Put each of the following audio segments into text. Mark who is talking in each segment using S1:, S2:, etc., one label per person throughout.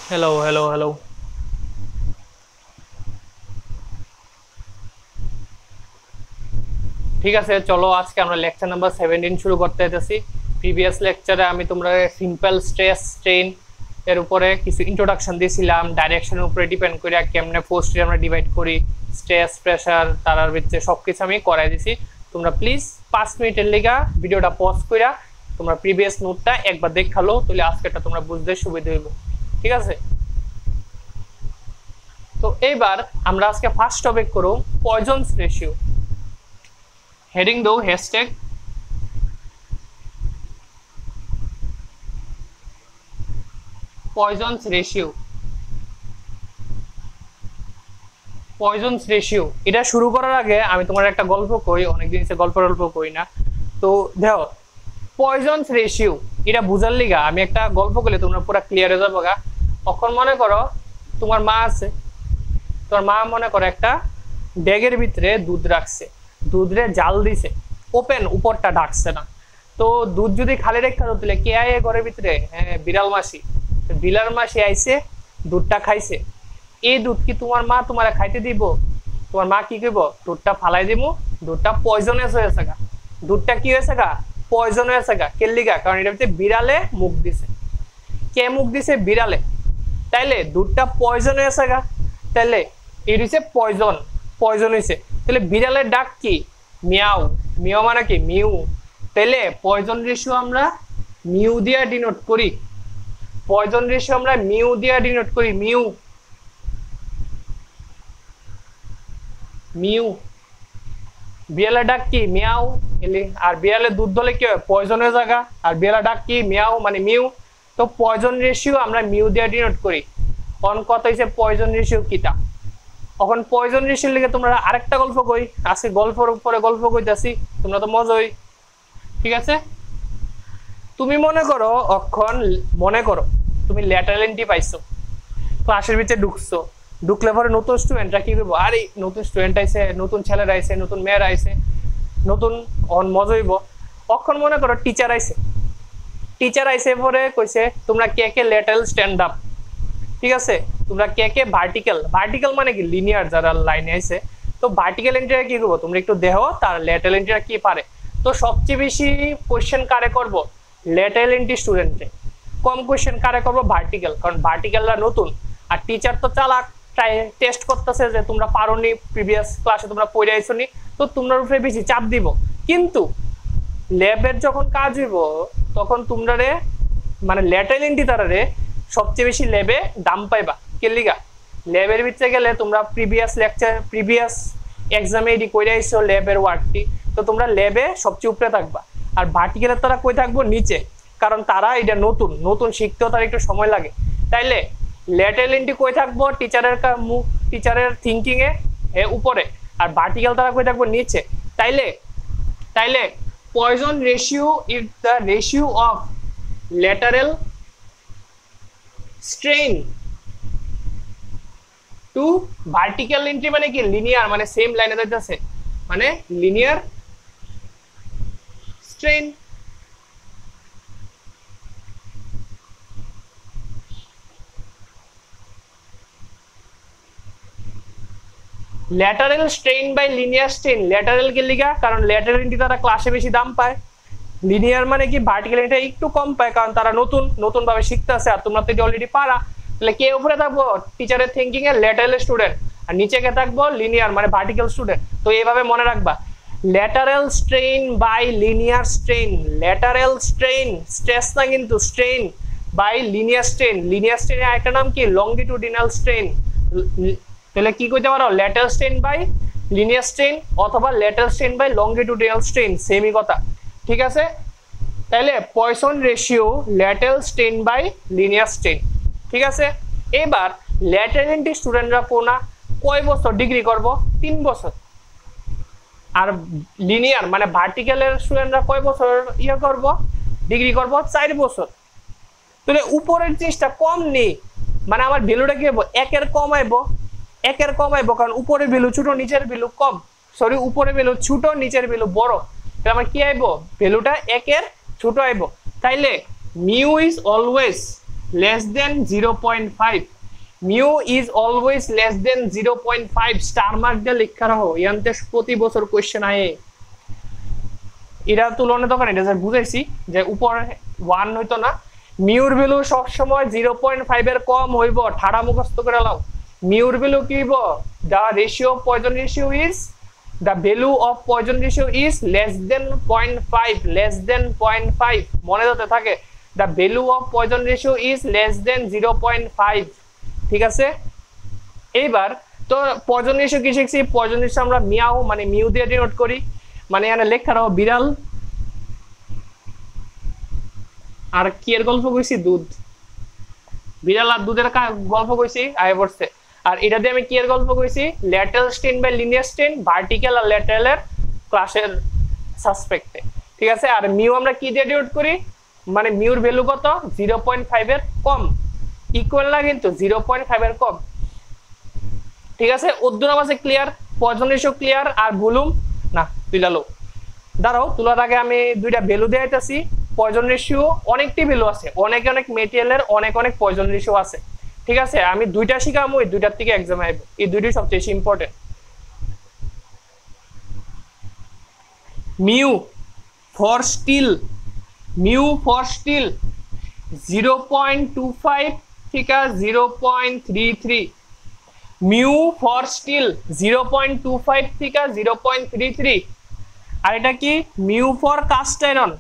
S1: Hello hello hello. ঠিক আছে, চলো আজকে আমরা লেকচার নাম্বার 17 শুরু করতে যাচ্ছি। প্রিভিয়াস লেকচারে আমি তোমরা সিম্পল স্ট্রেস স্ট্রেন এর উপরে কিছু ইন্ট্রোডাকশন দিয়েছিলাম, ডাইরেকশনের উপরে ডিপেন্ড করে কেমনে ফোর্সটি আমরা ডিভাইড করি, স্ট্রেস প্রেসার তার ভিতরে সবকিছু আমি করাই দিছি। তোমরা প্লিজ 5 মিনিটের লিগা ভিডিওটা পজ কইরা তোমরা প্রিভিয়াস নোটটা একবার দেখালো, তাহলে আজকেটা তোমরা বুঝতে সুবিধা হইব। ঠিক আছে, তো এইবার আমরা আজকে ফার্স্ট টপিক করব পয়জনস রেশিও। হেডিং দাও hashtag Poisson's ratio. Poisson's ratio এটা শুরু করার আগে আমি তোমার একটা গল্প কই, অনেকদিন সে গল্প কই না। তো দেখো, পয়জনস রেশিও এটা বুঝার লিগা আমি একটা গল্প করলে তোমরা পুরো ক্লিয়ার হয়ে যাবো গা। তখন মনে করো তোমার মা আছে, তোমার মা মনে করো একটা ব্যাগের ভিতরে দুধ রাখছে, দুধরে জাল দিছে, ওপেন উপরটা ঢাকছে না। তো দুধ যদি খালি রেখা দিলে কে আয় ঘরের ভিতরে? হ্যাঁ, বিড়াল মাসি। বিড়াল মাসি আইছে, দুধটা খাইছে। এই দুধ কি তোমার মা তোমার খাইতে দিব? তোমার মা কি করবো? দুধটা ফালাই দিব, দুধটা পয়জনাস হয়েছে গা। দুধটা কি হয়েছে গা? পয়জন হয়েছে গা। কেলিগা? কারণ এটা ভিতরে বিড়ালে মুখ দিছে। কে মুখ দিছে? বিড়ালে। তাইলে দুধটা পয়জন হয়েছে গা। তাইলে এর হচ্ছে পয়জন, পয়জন হয়েছে। তাহলে বিড়ালের ডাক কি? মিয়াও। মিয়াও মানে কি? মিউ। তাইলে পয়জন রেশিও আমরা মিউ দিয়ে ডিনোট করি। পয়জন রেশিও আমরা মিউ দিয়ে ডিনোট করি। Mu, mu. বিড়ালের ডাক কি? মিয়াও। এলি আর বিড়ালের দুধ দলে কি হয়? পয়জনের জায়গা। আর বিড়ালের ডাক কি? মিয়াও মানে মিউ। তো পয়জন রেশিও আমরা মিউ দিয়ে ডিনোট করি। কোন কথা হইছে পয়জন রেশিও কিটা? এখন পয়জন রেশিওর লিগে তোমরা আরেকটা গল্প কই, আজকে গল্পের উপরে গল্প কইতাছি, তোমরা তো মজাই। ঠিক আছে, তুমি মনে করো অক্ষণ, মনে করো তুমি ল্যাটারাল এন্ট্রি পাইছো, ক্লাসের ভিতরে ঢুকছো। ঢুকলে পরে নতুন স্টুডেন্টরা কি করবো? আরে নতুন স্টুডেন্ট আইছে, নতুন ছেলেরা আইছে, নতুন মেয়েরা আইছে, নতুন অন মজা হইব। অক্ষণ মনে করো টিচার আইছে, টিচার আইছে পরে কইছে তোমরা কে কে ল্যাটারাল স্ট্যান্ড আপ। ঠিক আছে, তোমরা কে কে ভার্টিক্যাল। ভার্টিক্যাল মানে কি? লিনিয়ার যারা লাইনে আইছে। তো ভার্টিক্যাল এন্ট্রিটা কি করবো? তোমরা একটু দেখো তার ল্যাটারাল এন্ট্রিটা কি পারে। তো সবচেয়ে বেশি কোশ্চেন কারে করব? ল্যাটারাল এন্ট্রি স্টুডেন্টে। কম কোশ্চেন কারে করব? ভার্টিক্যাল, কারণ ভার্টিক্যালরা নতুন। আর টিচার তো চালাক, টেস্ট করতেছে যে তোমরা পারোনি, প্রিভিয়াস ক্লাসে তোমরা পড়ে আইছোনি, তো তোমার উপরে বেশি চাপ দিব। কিন্তু ল্যাবের যখন কাজ হইব তখন তোমরা রে মানে ল্যাটারাল এন্ট্রি তারা রে সবচেয়ে বেশি ল্যাবে দাম পাইবা। কেলিগা? ল্যাবের ভিতরে গেলে তোমরা প্রিভিয়াস লেকচার, প্রিভিয়াস এক্সামে এডি কইরা আইছো ল্যাবের ওয়ার্কটি, তো তোমরা ল্যাবে সবচেয়ে উপরে থাকবা। আর ভার্টিক্যালের তারা কই থাকবো? নিচে, কারণ তারা এটা নতুন, নতুন শিখতেও তার একটু সময় লাগে। তাইলে ল্যাটারাল এন্ট্রি কই থাকবো? টিচারের মুখ, টিচারের থিঙ্কিং এ উপরে। আর ভার্টিক্যাল তারা কই থাকবো? নিচে। তাইলে তাইলে Poisson ratio is the ratio of lateral strain to vertical entry. মানে কি? লিনিয়ার, মানে সেম লাইনে যাইতেছে, মানে linear strain. Lateral strain by linear strain. Lateral কে লিগা? কারণ ল্যাটারাল এন্ট্রি তারা ক্লাসে বেশি দাম পায়। লিনিয়ার মানে কি? ভার্টিক্যাল এন্ট্রি একটু কম পায়, কারণ তারা নতুন, নতুন ভাবে শিখতেছে। আর তোমরা তো এটা অলরেডি পারা। তাহলে কে উপরে থাকবো? টিচারের থিঙ্কিং এর ল্যাটারাল স্টুডেন্ট। আর নিচে কে থাকবো? লিনিয়ার মানে ভার্টিক্যাল স্টুডেন্ট। তো এইভাবে মনে রাখবা, lateral strain by linear strain. Lateral strain, stress না কিন্তু, strain by linear strain. Linear স্ট্রেনের আরেকটা নাম কি? Longitudinal strain. তাহলে কি কইতে পারো? Lateral strain by linear strain অথবা lateral strain by longitudinal strain, সেমই কথা। ঠিক আছে, তাহলে Poisson ratio lateral strain by linear strain. ঠিক আছে, এবার ল্যাটারাল এন্ট্রি স্টুডেন্টরা কোনা কয় বছর ডিগ্রি করব? 3 বছর। আর লিনিয়ার মানে ভার্টিক্যালের স্টুডেন্টরা কয় বছর ইয়ে করব? ডিগ্রি করব? 4 বছর। তাহলে উপরের জিনিসটা কম নেই, মানে আমার ভ্যালুটা কি হবো? একের কম আইব, একের কম আইব, কারণ উপরের ভ্যালু ছোট, নিচের ভ্যালু কম। সরি, উপরের ভ্যালু ছোট, নিচের ভ্যালু বড়। তাহলে আমার কি আইব? ভ্যালুটা একের ছোট আইব। তাইলে mu is always less than 0.5 mu is always less than 0.5 star mark দিয়ে লেখা রাখো ইয়ান্তে প্রতি বছর কোশ্চেন আয়ে এটা তুলনা তখন এটা যে বুঝাইছি যে উপর 1 হইতো না মিউর ভ্যালু সব সময় 0.5 এর কম হইব ঠাড়া মুখস্থ করে লাও মিউর ভ্যালু কি হইব the ratio of poison ratio is the value of poison ratio is less than 0.5 less than 0.5 মনে রাখতে থাকে the value of poison ratio is less than 0.5 ঠিক আছে এইবার তো পয়জন রেশিও কি শিখছি পয়জন রেশিও আমরা মিয়াও মানে মিউ দিয়ে ডিনোট করি মানে এখানে লেখা রাখো বিড়াল আর কি এর গল্প কইছি দুধ বিড়াল আর দুধের গল্প কইছি আয় পড়ছে আর এটা দিয়ে আমি কি এর গল্প কইছি lateral strain by linear strain vertical আর ল্যাটারালের ক্লাসের সাসপেক্টে ঠিক আছে আর মিউ আমরা কি দিয়ে ডিনোট করি মানে মিউর ভ্যালু কত 0.5 এর কম ইকুয়াল না কিন্তু 0.5 এর কম ঠিক আছে উদ্দুর আছে ক্লিয়ার পয়জন রেশিও ক্লিয়ার আর ভলিউম না তুইলালো দাঁড়াও তোলার আগে আমি দুইটা ভ্যালু দেখাইতাছি পয়জন রেশিও অনেকটি ভ্যালু আছে অনেক অনেক মেটেরিয়ালের অনেক অনেক পয়জন রেশিও আছে ঠিক আছে আমি দুইটা শিখামু এই দুইটার থেকে एग्जाम আইবো এই দুইটাই সবচেয়ে বেশি ইম্পর্টেন্ট মিউ ফর স্টিল 0.25 ঠিক আছে 0.33 মিউ ফর স্টিল 0.25 থেকে 0.33 আর এটা কি মিউ ফর কাস্ট আয়রন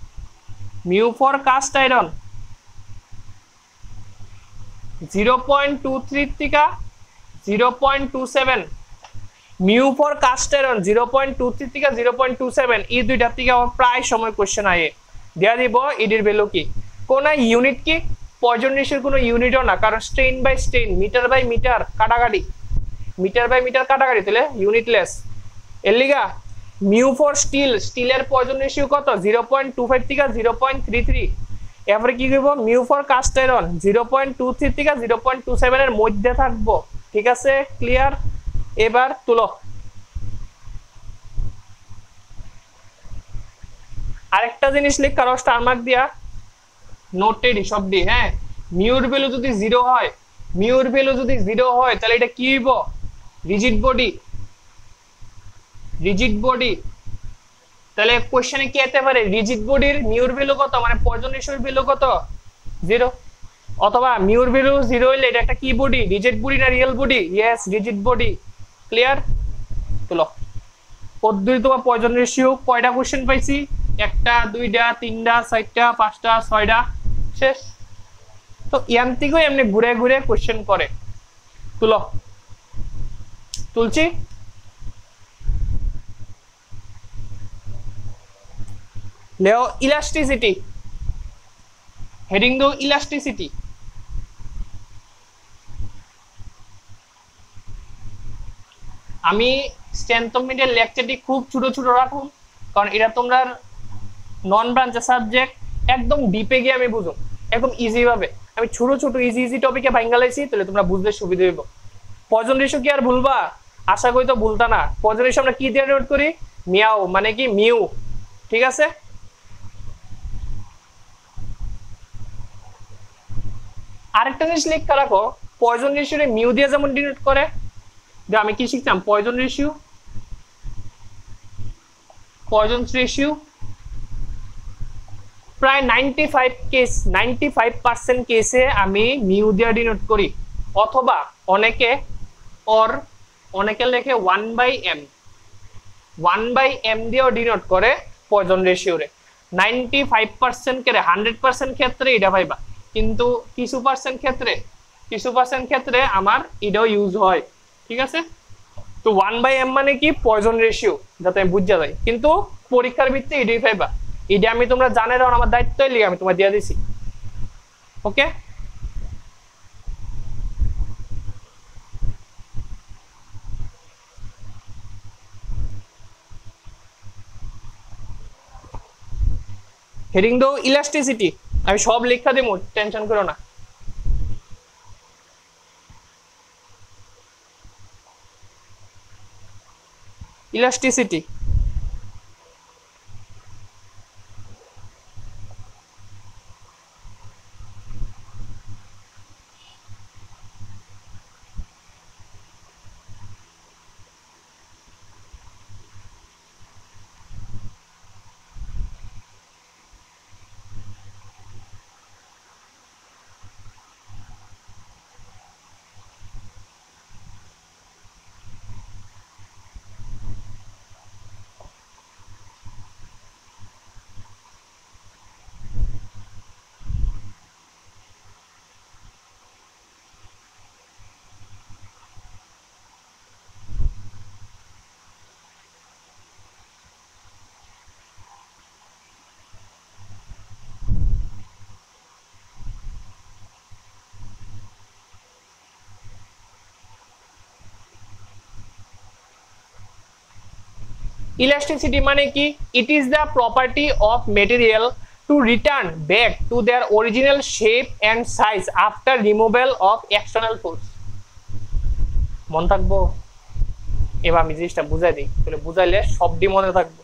S1: 0.23 থেকে 0.27 মিউ ফর কাস্ট আয়রন 0.23 থেকে 0.27 এই দুইটা থেকে প্রায় সময় কোশ্চেন আয়ে দেয়া দিব এর ভ্যালু কি কোন ইউনিট কি পয়জন রেশিওর কোনো ইউনিটও না কারণ strain by strain metre by metre কাটাকাটি তাহলে ইউনিটলেস এর লিগা মিউ ফর স্টিলের পয়জন রেশিও কত 0.25 থেকে 0.33 এরপরে কি করব মিউ ফর কাস্ট আয়রন 0.23 থেকে 0.27 এর মধ্যে থাকবো ঠিক আছে ক্লিয়ার এবার তুলো আরেকটা জিনিস লিখ কারো স্টার মার্ক দিয়া নোটেড সব দি হ্যাঁ মিউর ভ্যালু যদি 0 হয় তাহলে এটা কি হইব রিজিড বডি তাহলে কোশ্চেনে কি আসতে পারে রিজিড বডির মিউর ভ্যালু কত মানে পয়জন রেশিওর ভ্যালু কত 0 অথবা মিউর ভ্যালু 0 হইলে এটা একটা কি বডি রিজিড বডি না real body yes rigid body clear চলো পদ্ধতি বা পয়জন রেশিও কয়টা কোশ্চেন পাইছি একটা দুইটা তিনটা চারটা পাঁচটা ছয়টা শেষ তো ইয়ান্তিকও এমনি ঘুরে ঘুরে কোশ্চেন করে তুলছি লেও ইলাস্টিসিটি হেডিং দো ইলাস্টিসিটি আমি স্ট্রেংথ অফ মিডিয়ার লেকচারটি খুব ছোট ছোট রাখুন কারণ এটা তোমরা নন ব্রাঞ্চ সাবজেক্ট একদম ডিপে গিয়ে আমি বুঝো একদম ইজি ভাবে আমি ছোট ছোট ইজি টপিকে ভাঙালাইছি তাহলে তোমরা বুঝতে সুবিধা হইব পয়জন রেশিও কি আর ভুলবা আশা করি তো ভুলতা না পয়জন রেশিও আমরা কি দিয়ে নোট করি মিয়াও মানে কি মিউ ঠিক আছে আরেকটা জিনিস লিখে রাখো পয়জন রেশিওরে মিউ দিয়ে যেমন ডিনোট করে যে আমি কি শিখতাম পয়জন রেশিও প্রায় 95% কেসে আমি মিউ দিয়ে ডিনোট করি অথবা অনেকে লেখে 1/m দিয়েও ডিনোট করে পয়জন রেশিওরে 95% কে 100% ক্ষেত্রে এটা পাইবা কিন্তু কিছু পার্সেন্ট ক্ষেত্রে আমার এটাও ইউজ হয় ঠিক আছে তো 1/m মানে কি পয়জন রেশিও যাতে বুঝা যায় কিন্তু পরীক্ষার ভিত্তিতে এটাই পাইবা এটা আমি তোমরা জানে রাও আমার দায়িত্বই লিগে আমি তোমায় দিয়ে দিছি ওকে হেডিং দো ইলাস্টিসিটি আমি সব লেখা দেবো টেনশন করো না ইলাস্টিসিটি ইলাস্টিসিটি মানে কি? It is the property of material to return back to their original shape and size after removal of external force. মন থাকবো? এবার আমি জিনিসটা বুঝাই দিই, তাহলে বুঝাইলে সবটি মনে থাকবে।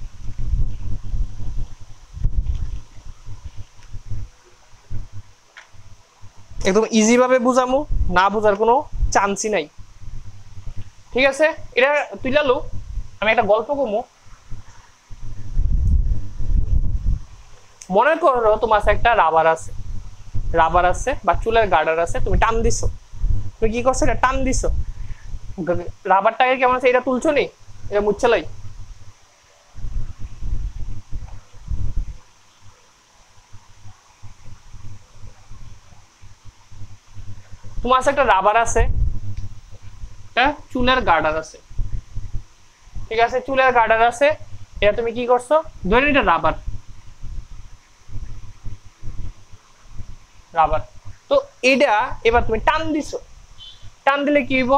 S1: একদম ইজি ভাবে বুঝামু, না বুঝার কোনো চান্সই নাই, ঠিক আছে? এটা তুই লালু আমি একটা গল্প কমু। মনে করো তোমার একটা রাবার আছে বা চুলের গার্ডার আছে, তুমি টান দিছো, তুমি কি করছো? এটা টান দিছো, রাবারটাকে কেমন আছে এটা তুলছো নি, এটা মুচ্ছালাই। তোমার একটা রাবার আছে, চুলের গার্ডার আছে, ঠিক আছে? চুলের গার্ডার আছে, এটা তুমি কি করছো? ধরে এটা রাবার, তো এটা এবার তুমি টান দিছো, টান দিলে কি হইব?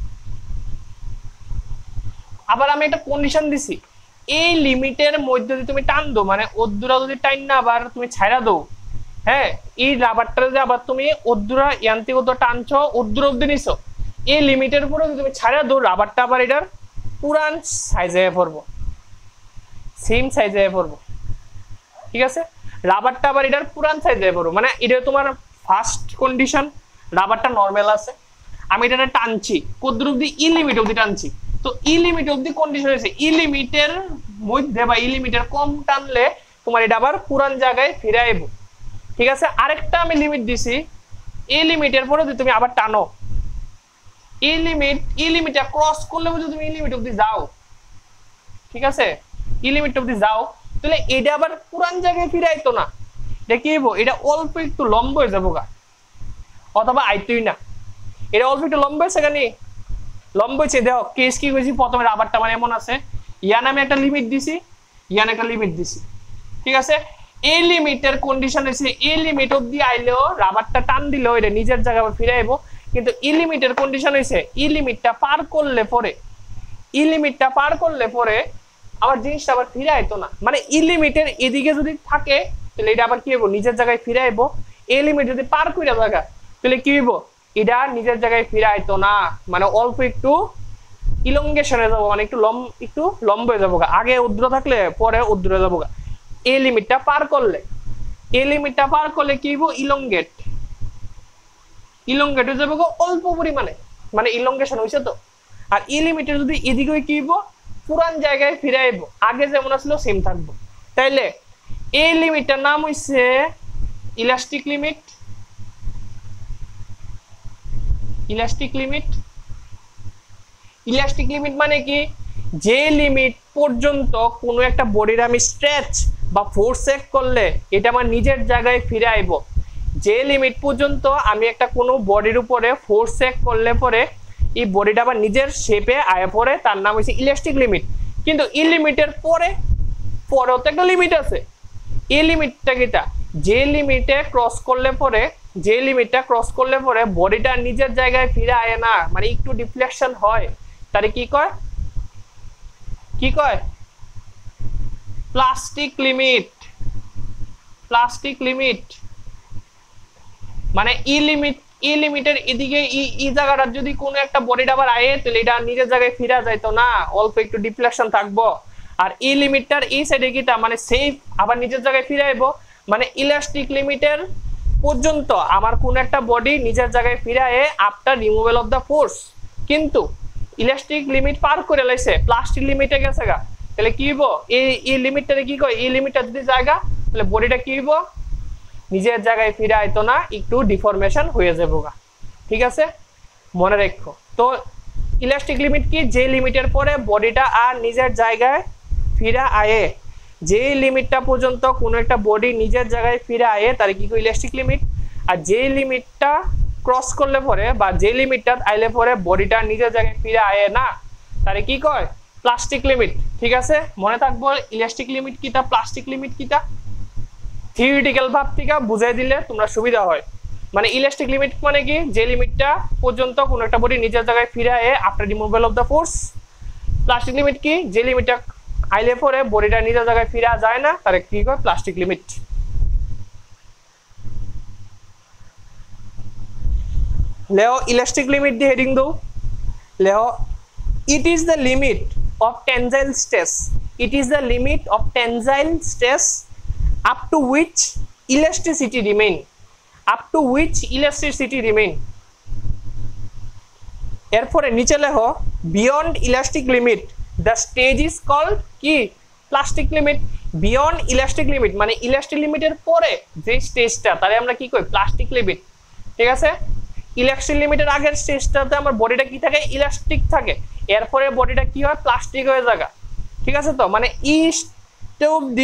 S1: আবার আমি একটা কন্ডিশন দিছি, এই লিমিটের মধ্যে যদি তুমি টান দো, মানে অদ্দুরা যদি টাইন না আবার তুমি ছাইরা দো, হ্যাঁ, এই রাবারটা যদি আবার তুমি অদ্দুরা ইয়ান্ত্রিক টানছো, অদ্দুর অব্দি নিছো, এই লিমিটের উপরে যদি তুমি ছাইরা দো, রাবারটা আবার এটার পুরান সাইজে পড়বো, সেম সাইজে পড়বো, ঠিক আছে? রাবারটা আবার এটার পুরান সাইজে পড়বো, মানে এটা তোমার ফার্স্ট কন্ডিশন, রাবারটা নরমাল আছে, আমি এটা টানছি কদ্দুর অব্দি, ই লিমিট অব্দি টানছি, তো ই লিমিট অব্দি কন্ডিশন হয়েছে, ই লিমিটের মধ্যে বা ই লিমিটের কম টানলে তোমার এটা আবার পুরান জায়গায় ফিরে আইব, ঠিক আছে? আরেকটা আমি লিমিট দিছি, এই লিমিটের পরে যদি তুমি আবার টানো, ই লিমিটটা ক্রস করলে যদি তুমি ই লিমিট অব্দি যাও, ঠিক আছে? ই লিমিট অব্দি যাও, তাহলে এটা আবার পুরান জায়গায় ফিরে আইতো না, এটা কি হইব? এটা অল্প একটু লম্ব হয়ে যাবো গা, অথবা আইতোই না, এটা অল্প একটু লম্ব হয়েছে কেন? লম্ব হয়েছে, দেখো কেস কি করেছি, প্রথমে রাবারটা মানে এমন আছে, ইয়ান আমি একটা লিমিট দিছি, ইয়ান একটা লিমিট দিছি, ঠিক আছে? এই লিমিটের কন্ডিশন হয়েছে, এই লিমিট অব্দি আইলেও রাবারটা টান দিলেও এটা নিজের জায়গায় ফিরে আইব, কিন্তু ই লিমিটের কন্ডিশন হয়েছে, ই লিমিটটা পার করলে পরে আবার জিনিসটা আবার ফিরে আইতো না, মানে ই লিমিটের এদিকে যদি থাকে তাহলে এটা আবার কি হইব? নিজের জায়গায় ফিরে আইব, এই লিমিট যদি পার কইরা জায়গা তাহলে কি হইব? এটা নিজের জায়গায় ফিরে আইতো না, মানে অল্প একটু ইলংগেশনে যাবো, মানে একটু লম্ব হয়ে যাবো, আগে উদ্র থাকলে পরে উদ্র যাবো। এই লিমিটটা পার করলে কি হইব? ইলংগেট হয়ে যাবো অল্প পরিমাণে, মানে ইলংগেশন হয়েছে তো। আর ই লিমিটের যদি এদিকে কি হইব? পুরান জায়গায় ফিরে আইব, আগে যেমন আসলো সেম থাকবো। তাইলে এই লিমিটটার নাম হইছে ইলাস্টিক লিমিট। ইলাস্টিক লিমিট মানে কি? যে লিমিট পর্যন্ত কোনো একটা বডির আমি স্ট্রেচ বা ফোর্স এক করলে এটা আমার নিজের জায়গায় ফিরে আইব, যে লিমিট পর্যন্ত আমি একটা কোনো বডির উপরে ফোর্স এক করলে পরে এই বডিটা আবার নিজের শেপে আয় পড়ে, তার নাম হচ্ছে ইলাস্টিক লিমিট। কিন্তু এই লিমিটের পরেও তো একটা লিমিট আছে, এই লিমিটটা কিটা? যে লিমিটটা ক্রস করলে পরে বডিটা নিজের জায়গায় ফিরে আয় না, মানে একটু ডিফ্লেকশন হয়, তারে কি কয়? Plastic limit. মানে ই লিমিটের এদিকে ই জায়গাটা যদি কোনো একটা বডিটা আবার আয়ে তাহলে এটা নিজের জায়গায় ফিরে যাইতো না, অল্প একটু ডিফ্লেকশন থাকবো। আর ই লিমিটটার এই সাইডে কিটা? মানে সেফ আবার নিজের জায়গায় ফিরে আইবো। মানে ইলাস্টিক লিমিটের পর্যন্ত আমার কোন একটা বডি নিজের জায়গায় ফিরে আয়ে after removal of the force, কিন্তু ইলাস্টিক লিমিট পার করে লাইছে, প্লাস্টিক লিমিটে গেছে গা, তাহলে কি হইব? এই লিমিটটারে কি কয়? এই লিমিটটা যদি জায়গা, তাহলে বডিটা কি হইব? নিজের জায়গায় ফিরে আইতো না, একটু ডিফরমেশন হয়ে যাবো গা, ঠিক আছে? মনে রাখো তো ইলাস্টিক লিমিট কি? যে লিমিটের পরে বডিটা আর নিজের জায়গায় ফিরে আয়ে, যে লিমিটটা পর্যন্ত কোনো একটা বডি নিজের জায়গায় ফিরে আয়ে তার কি কয়? Elastic limit. আর যে লিমিটটা ক্রস করলে পরে বা যে লিমিটটা আইলে পরে বডিটা নিজের জায়গায় ফিরে আয়ে না, তার কি কয়? প্লাস্টিক লিমিট, ঠিক আছে? মনে থাকবো ইলাস্টিক লিমিট কিটা, প্লাস্টিক লিমিট কিটা, থিওরিটিক্যাল ভাব থেকে বুঝাই দিলে তোমরা সুবিধা হয়। মানে ইলাস্টিক লিমিট মানে কি? যে লিমিটটা পর্যন্ত কোনো একটা বডি নিজের জায়গায় ফিরে আয়ে after removal of the force. Plastic limit কি? যে লিমিটটা আইলে পরে বডিটা নিজের জায়গায় ফিরা যায় না, তার কি কয় প্লাস্টিক লিমিট। লেও ইলাস্টিক লিমিট দিয়ে হেডিং দাও। লেও it is the limit of tensile stress, it is the limit of tensile stress up to which elasticity remain, up to which elasticity remain। এরপরে নিচে লেখো beyond elastic limit the stage is called কি plastic limit. Beyond elastic limit মানে ইলাস্টিক লিমিটের পরে যে স্টেজটা তারে আমরা কি কই প্লাস্টিক লিমিট। ঠিক আছে, ইলাস্টিক লিমিটের আগের স্টেজটাতে আমার বডিটা কি থাকে ইলাস্টিক থাকে, এরপরে বডিটা কি হয় প্লাস্টিক হয়ে যায়। ঠিক আছে, তো মানে ইস্ট অবধি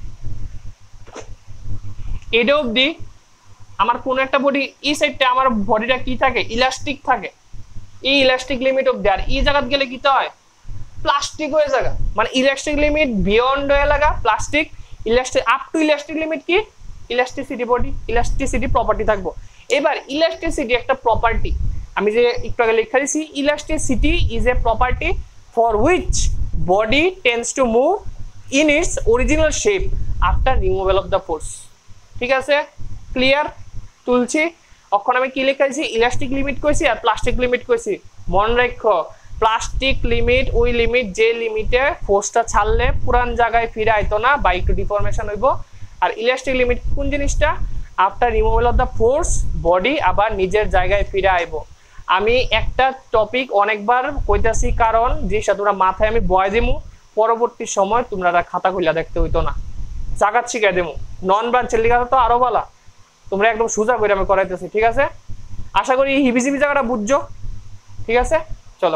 S1: এটা অবধি আমার কোন একটা বডি এই সাইডটা আমার বডিটা কি থাকে ইলাস্টিক থাকে, এই ইলাস্টিক লিমিট অবধি। আর এই জায়গা গেলে কি হয় প্লাস্টিক হয়ে যায়, মানে ইলাস্টিক লিমিট বিয়ন্ড হয়ে লাগা plastic, elastic up to elastic limit কি ইলাস্টিসিটি বডি ইলাস্টিসিটি প্রপার্টি থাকবো। এবার ইলাস্টিসিটি একটা প্রপার্টি, আমি যে একটু আগে লেখা দিয়েছি elasticity is a property for which body tends to move in its original shape after removal of the force. ঠিক আছে, ক্লিয়ার তুলছি। এখন আমি কি লেখা দিয়েছি ইলাস্টিক লিমিট কইছি আর প্লাস্টিক লিমিট কইছি। মনে রাখো প্লাস্টিক লিমিট ওই লিমিট যে লিমিটে ফোর্সটা ছাড়লে পুরান জায়গায় ফিরে আইতো না বা একটু ডিফরমেশন হইব। আর ইলাস্টিক লিমিট কোন জিনিসটা after removal of the force body আবার নিজের জায়গায় ফিরে আইব। আমি একটা টপিক অনেকবার কইতাছি কারণ জিনিসটা তোমরা মাথায় আমি বয় দিমু, পরবর্তী সময় তোমরা খাতা খুলে দেখতে হইতো না, জাগাত শিখাই দেবো। নন ব্রাঞ্চের লিখা তো আরো ভালো, তোমরা একদম সোজা করে আমি করাইতেছি। ঠিক আছে, আশা করি হিবিজিবি জায়গাটা বুঝছো। ঠিক আছে, চলো।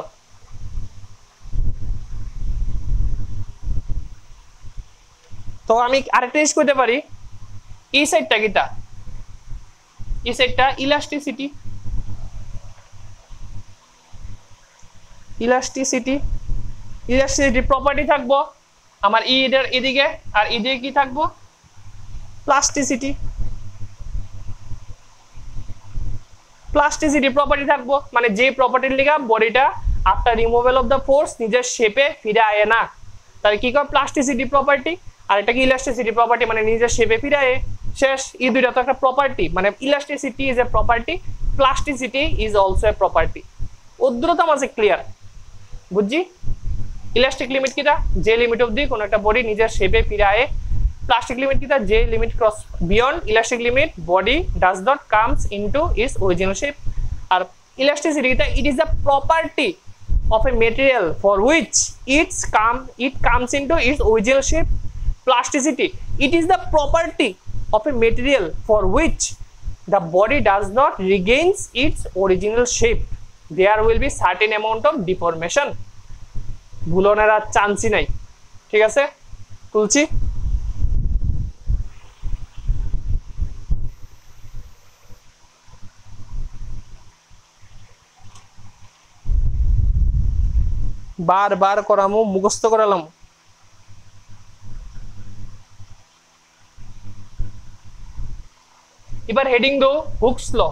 S1: তো আমি আরেকটা জিনিস করতে পারি, এই সাইডটা কিটা এই সাইডটা ইলাস্টিসিটি, ইলাস্টিসিটি ইলাস্টিসিটি প্রপার্টি থাকবো আমার এর এদিকে, আর এদিকে কি থাকবো প্লাস্টিসিটি, প্লাস্টিসিটি প্রপার্টি থাকবো মানে যে প্রপার্টির লিগা বডিটা after removal of the force নিজের শেপে ফিরে আয় না, তাহলে কি কয় প্লাস্টিসিটি প্রপার্টি। আর এটা কি ইলাস্টিসিটি প্রপার্টি মানে নিজের শেপে ফিরে আয়। শেষ, এই দুইটা তো একটা প্রপার্টি, মানে elasticity is a property, plasticity is also a property. উদ্রতা মাঝে ক্লিয়ার বুঝছি। ইলাস্টিক লিমিট কিটা যে লিমিট অবধি কোন একটা বডি নিজের শেপে ফিরে আয়, প্লাস্টিক লিমিট কিটা যে limit cross beyond elastic limit body does not comes into its original shape. আর ইলাস্টিসিটি কিটা it is a property of a material for which it comes into its original shape. Plasticity, it is the property of a material for which the body does not regains its original shape, there will be certain amount of deformation। ভুলনের আর চান্সই নাই। ঠিক আছে, তুলছি। বারবার করামু মুখস্থ করালাম। এবার হেডিং দো Hooke's law.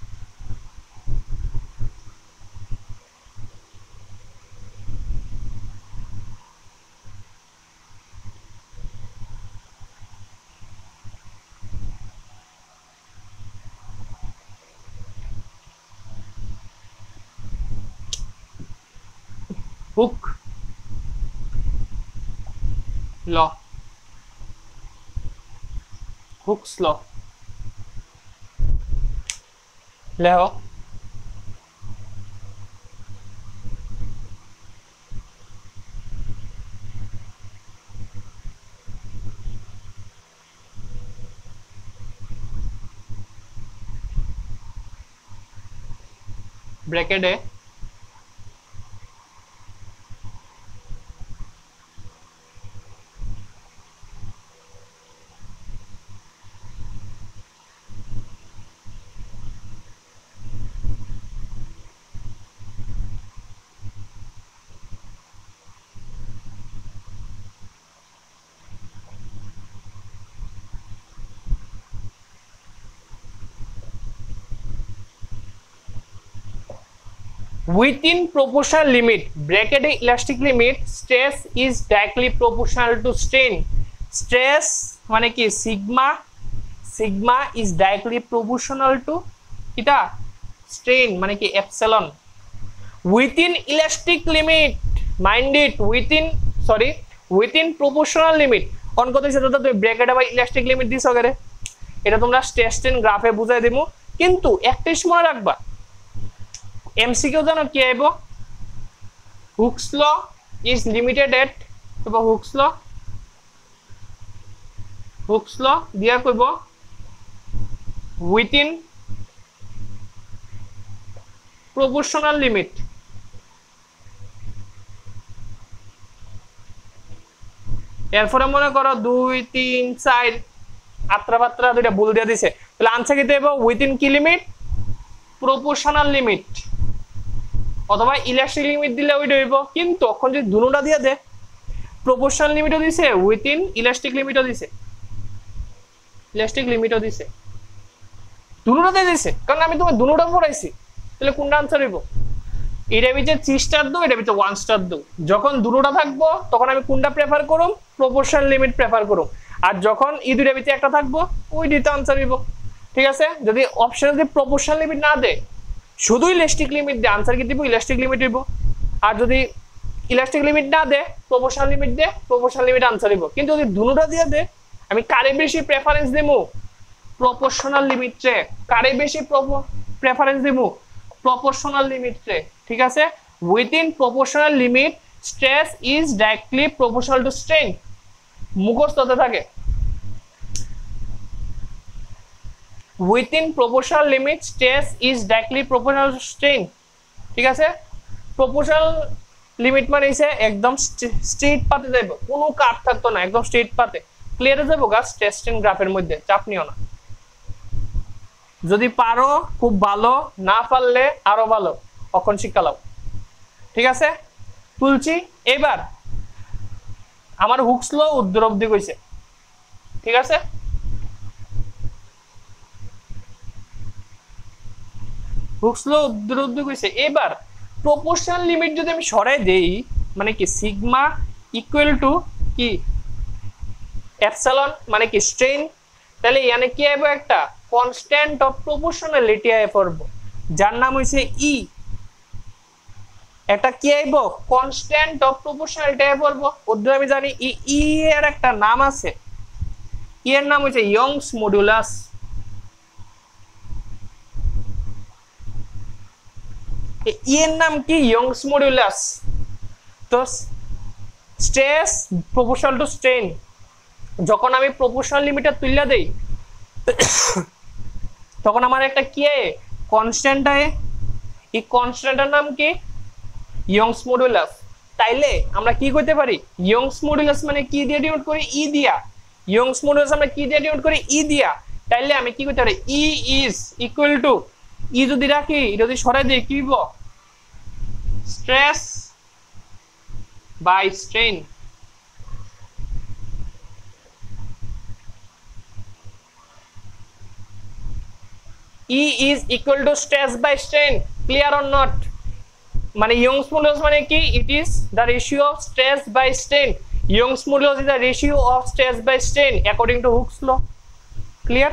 S1: Hooke law, Hooke's law লেও ব্র্যাকেটে within proportional limit bracket elastic limit stress is directly proportional to strain stress মানে কি sigma is directly proportional to এটা strain মানে কি epsilon within elastic limit mind it within proportional limit কোন কথা সেটা তো তুমি ব্র্যাকেট বা ইলাস্টিক লিমিট দিছো করে এটা তোমরা স্ট্রেস স্ট্রেন গ্রাফে বুঝাই দেবো কিন্তু একটা সময় রাখবা এমসিকিউ জানো কি আইবো Hooke's law is limited at বা হুকস ল দিয়া কইব উইথিন প্রপোর্শনাল লিমিট এরপরে মনে করো 2 3 4 আত্রা দুইটা ভুল দিয়ে দিছে তাহলে আনসার কি দেব উইথিন কি লিমিট প্রপোর্শনাল লিমিট অথবা ইলাস্টিক লিমিট দিলে ওইটা হইব কিন্তু এখন যদি দুটোটা দিয়ে দে প্রপোর্শনাল লিমিটও দিছে উইথিন ইলাস্টিক লিমিটও দিছে দুটোটা দিয়ে দিছে কারণ আমি তোমার দুটোটা পড়াইছি তাহলে কোনটা আনসার হইব এটা ভিতরে 3 স্টার দাও এটা ভিতরে 1 স্টার দাও যখন দুটোটা থাকবো তখন আমি কোনটা প্রেফার করব প্রপোর্শনাল লিমিট প্রেফার করব আর যখন এই দুইটার ভিতরে একটা থাকবো ওই দিতে আনসার হইব ঠিক আছে যদি অপশনে যদি প্রপোর্শনাল লিমিট না দেয় শুধু ইলাস্টিক লিমিট দে আনসার কি দিব ইলাস্টিক লিমিট হইব আর যদি ইলাস্টিক লিমিট না দে প্রপোর্শনাল লিমিট দে প্রপোর্শনাল লিমিট আনসার হইব কিন্তু যদি দুটোটা দিয়ে দে আমি কারে বেশি প্রেফারেন্স দেবো প্রপোর্শনাল লিমিট রে কারে বেশি প্রেফারেন্স দেবো প্রপোর্শনাল লিমিট রে ঠিক আছে within proportional limit stress is directly proportional to strain মুখস্থ হতে থাকে within proportional limit stress is directly proportional to strain ঠিক আছে proportional limit মানে হইছে একদম স্ট্রেট পাতে যাইবো কোনো কাট থাকতো না একদম স্ট্রেট পাতে ক্লিয়ার হয়ে যাবো গা স্ট্রেস স্ট্রেন গ্রাফের মধ্যে চাপ নিও না যদি পারো খুব ভালো না পারলে আরো ভালো অখন শিক্ষা লাও ঠিক আছে তুলছি এবার আমার হুকস ল উদ্দর অবধি কইছে ঠিক আছে হুকস ল উদ্দর অবধি কইছে এবার প্রপোর্শনাল লিমিট যদি আমি সরাই দেই মানে কি সিগমা ইকুয়াল টু কি এপসিলন মানে কি স্ট্রেন তাহলে এখানে কি আইবো একটা কনস্ট্যান্ট অফ প্রপোর্শনালিটি আই পড়ব যার নাম হইছে ই এটা কি আইবো কনস্ট্যান্ট অফ প্রপোর্শনালিটি আই পড়ব ওদের আমি জানি ই এর একটা নাম আছে ই এর নাম হইছে ইয়ংস মডুলাস ই এর নাম কি ইয়ংস মডুলাস তো স্ট্রেস প্রপোর্শনাল টু স্ট্রেন যখন আমি প্রপোর্শনাল লিমিটার তুইলা দেই তখন আমার একটা কি কনস্ট্যান্ট আয় এই কনস্ট্যান্টের নাম কি ইয়ংস মডুলাস তাইলে আমরা কি করতে পারি ইয়ংস মডুলাস মানে কি দিয়ে ডিনোট করি ই দিয়া ইয়ংস মডুলাস আমরা কি দিয়ে ডিনোট করি ই দিয়া তাইলে আমি কি করতে পারি E is equal to E যদি রাখি যদি সরাই দেই কি হইব stress by strain E is equal to stress by strain clear or not মানে Young's modulus মানে কি it is the ratio of stress by strain Young's modulus is the ratio of stress by strain according to Hooke's law clear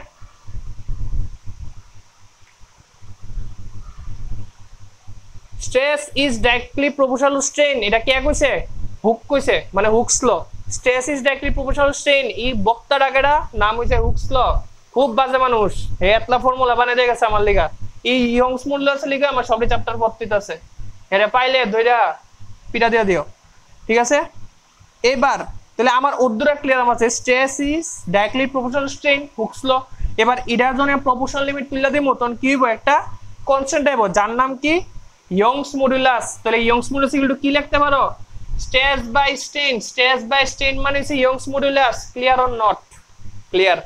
S1: stress is directly proportional to strain এটা কি কইছে hook কইছে মানে Hooke's law stress is directly proportional to strain এই বক্তার আগেটা নাম হইছে Hooke's law খুব বাজে মানুষ হে এতলা ফর্মুলা বানাই দিয়ে গেছে আমার লিগা এই ইয়ংস মডুলাস লিগা আমার সবই চ্যাপ্টার পড়তেই আছে এরে পাইলে দুইটা পিটা দিয়ে দিও ঠিক আছে এবার তাহলে আমার উদ্দরা ক্লিয়ার আছে stress is directly proportional to strain Hooke's law এবার এটার জন্য প্রপোর্শনাল লিমিট তুইলা দিমু তখন কি হইব একটা কনস্ট্যান্ট আইব যার নাম কি ইয়ংস মডুলাস তাহলে ইয়ংস মডুলাস ইকুয়াল টু কি লিখতে পারো স্ট্রেস বাই স্ট্রেন মানে হচ্ছে Young's modulus clear or not clear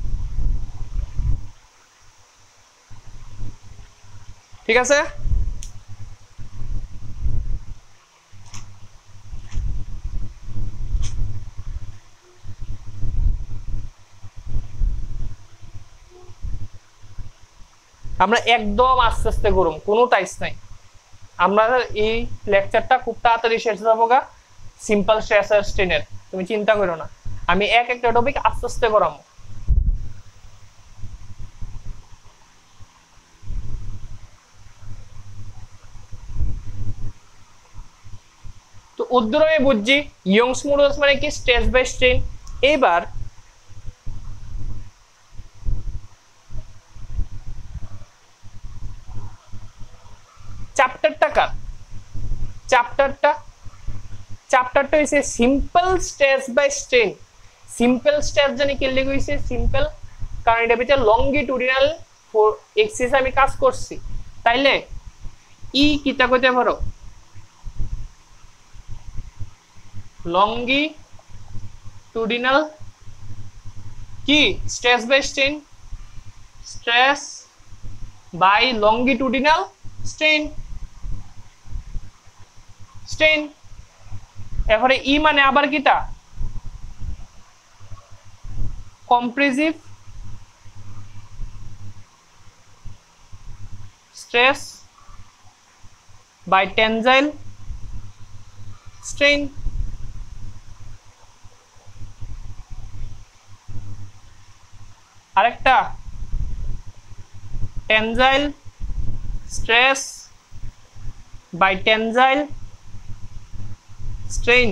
S1: ঠিক আছে আমরা একদম আস্তে আস্তে করুম কোনো টাইস নাই আমরা এই লেকচারটা খুব তাড়াতাড়ি শেষ হয়ে যাবো গা সিম্পল স্ট্রেস আর স্ট্রেনের, তুমি চিন্তা করো না, আমি এক একটা টপিক আস্তে আস্তে করাবো। তো উদ্দরমে বুঝছি ইয়ংস মডুলাস মানে কি স্ট্রেস বাই স্ট্রেন। এবার চ্যাপ্টারটা কার, চ্যাপ্টারটা হইছে simple stress by strain. Simple stress জানি কি লিখে হইছে সিম্পল, কারণ এটা ভিতরে লংগিটুডিনাল এক্সিস আমি কাজ করছি, তাইলে ই কিতা কইতে পারো লংগিটুডিনাল কি stress by strain, stress by longitudinal strain, strain. এরপরে ই মানে আবার কিতা compressive stress by tensile strain. আরেকটা tensile stress by tensile strain.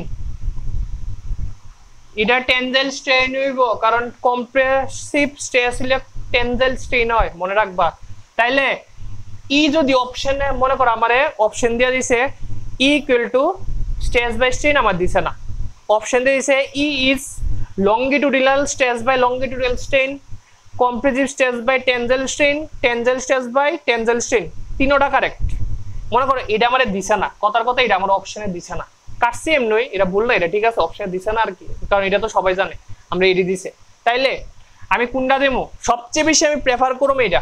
S1: এটা টেনজাইল স্ট্রেন হইব কারণ কম্প্রেসিভ স্ট্রেস হলে টেনজাইল স্ট্রেন হয়, মনে রাখবা। তাইলে ই যদি অপশনে মনে করো আমারে অপশন দিয়ে দিছে E equal to stress by strain, আমার দিছে না, অপশন দিয়ে দিছে E is longitudinal stress by longitudinal strain, compressive stress by tensile strain, tensile stress by tensile strain, তিনোটা কারেক্ট। মনে করো এটা আমারে দিছে না, কথার কথা এটা আমার অপশনে দিছে না, কাটছি এমনি, এটা বললো এটা ঠিক আছে অপশনে দিছে না আর কি, কারণ এটা তো সবাই জানে আমরা এডি দিছে। তাইলে আমি কোনটা দেবো, সবচেয়ে বেশি আমি প্রেফার করবো এটা,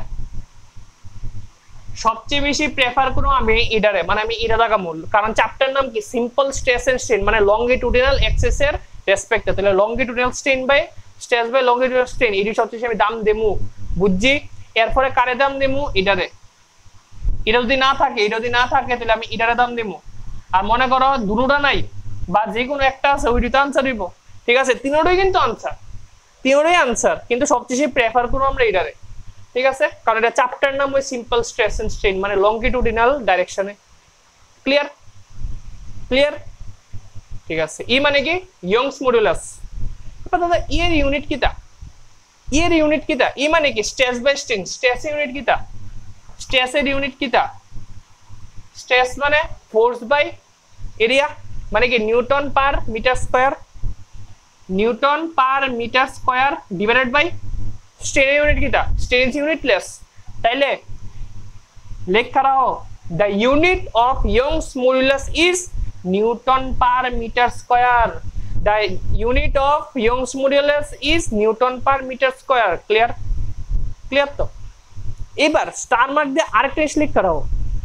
S1: সবচেয়ে বেশি প্রেফার করবো আমি এটারে, মানে আমি এটা লাগাবো, কারণ চ্যাপ্টার নাম কি সিম্পল স্ট্রেস এন্ড স্ট্রেন, মানে লংগিটুডিনাল এক্সিস এর রেসপেক্টে, তাহলে longitudinal strain by stress by longitudinal strain, এটি সবচেয়ে আমি দাম দেবো, বুঝছি। এরপরে কারে দাম দেবো, এটারে, এটা যদি না থাকে, এটা যদি না থাকে তাহলে আমি এটারে দাম দেবো। আর মনে করো দুটোটা নাই বা যে কোনো একটা আছে ওইটি তো আনসার দিব, ঠিক আছে, তিনোটাই কিন্তু আনসার, তিনোটাই আনসার, কিন্তু সবচেয়ে প্রেফার করবো আমরা এটারে, ঠিক আছে, কারণ এটা চ্যাপ্টার নাম ওই সিম্পল স্ট্রেস এন্ড স্ট্রেন, মানে লংগিটুডিনাল ডাইরেকশনে। ক্লিয়ার, ক্লিয়ার, ঠিক আছে। ই মানে কি ইয়ংস মডুলাস। দাদা এর ইউনিট কিতা, এর ইউনিট কিতা, ই মানে কি stress by strain, stress unit কিতা, স্ট্রেসের ইউনিট কিতা, স্ট্রেস মানে ফোর্স বাই এরিয়া, মানে কি newton per metre square, newton per metre square divided by strain unit কিতা, স্ট্রেন ইউনিট লেস। তাইলে লেখা রাখো the unit of Young's modulus is Newton per meter square, the unit of Young's modulus is Newton per meter square। Clear, clear. তো এবার star mark দিয়ে আরেকটা জিনিস লিখতে রাখো,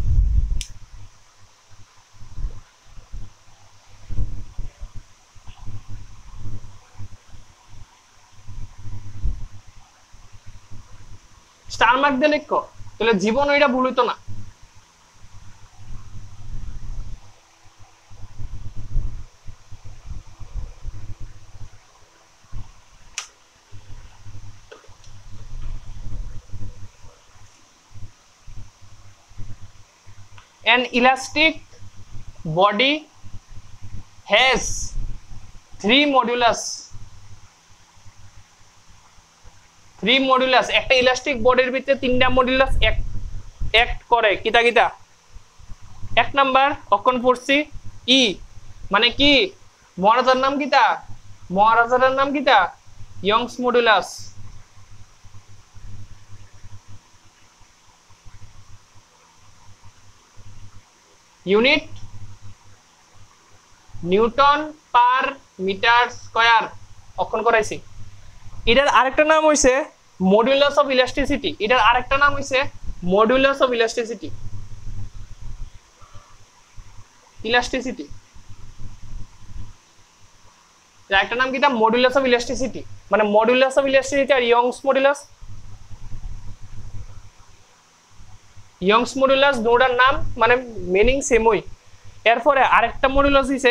S1: স্টার মার্ক দিয়ে লিখো, তাহলে জীবন ওইটা ভুল হইতো না। An elastic body has three modulus, একটা ইলাস্টিক বডির ভিতরে তিনটা মডুলাস অ্যাক্ট করে, কিতা কিতা। এক নাম্বার অক্ষণ পড়ছি ই মানে কি মহারাজার নাম কিতা, মহারাজার নাম কিতা Young's modulus. Unit newton per metre square, অক্ষণ করাইছি। এটার আরেকটা নাম হইছে মডুলাস অফ ইলাস্টিসিটি, এটার আরেকটা নাম হইছে মডুলাস অফ ইলাস্টিসিটি, ইলাস্টিসিটি একটা নাম কিটা মডুলাস অফ ইলাস্টিসিটি, মানে মডুলাস অফ ইলাস্টিসিটি আর ইয়ংস মডুলাস। ইয়ংস মডুলাস দুটার নাম মানে মিনিং সেমই। এরপরে আরেকটা মডুলাস দিছে,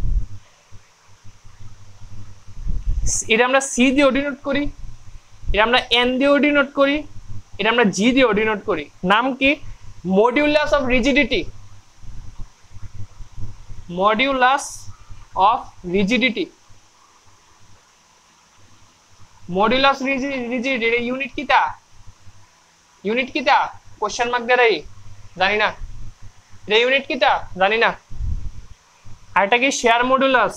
S1: এটা আমরা সি দিয়ে ডিনোট করি, এটা আমরা এন দিয়ে ডিনোট করি, এটা আমরা জি দিয়ে ডিনোট করি। নাম কি? Modulus of rigidity. Modulus of rigidity, modulus rigidity এর ইউনিট কিটা? ইউনিট কিটা? কোশ্চেন মার্ক দেই জানি না। এটা ইউনিট কিটা জানি না। আর এটা কি শেয়ার মডুলাস।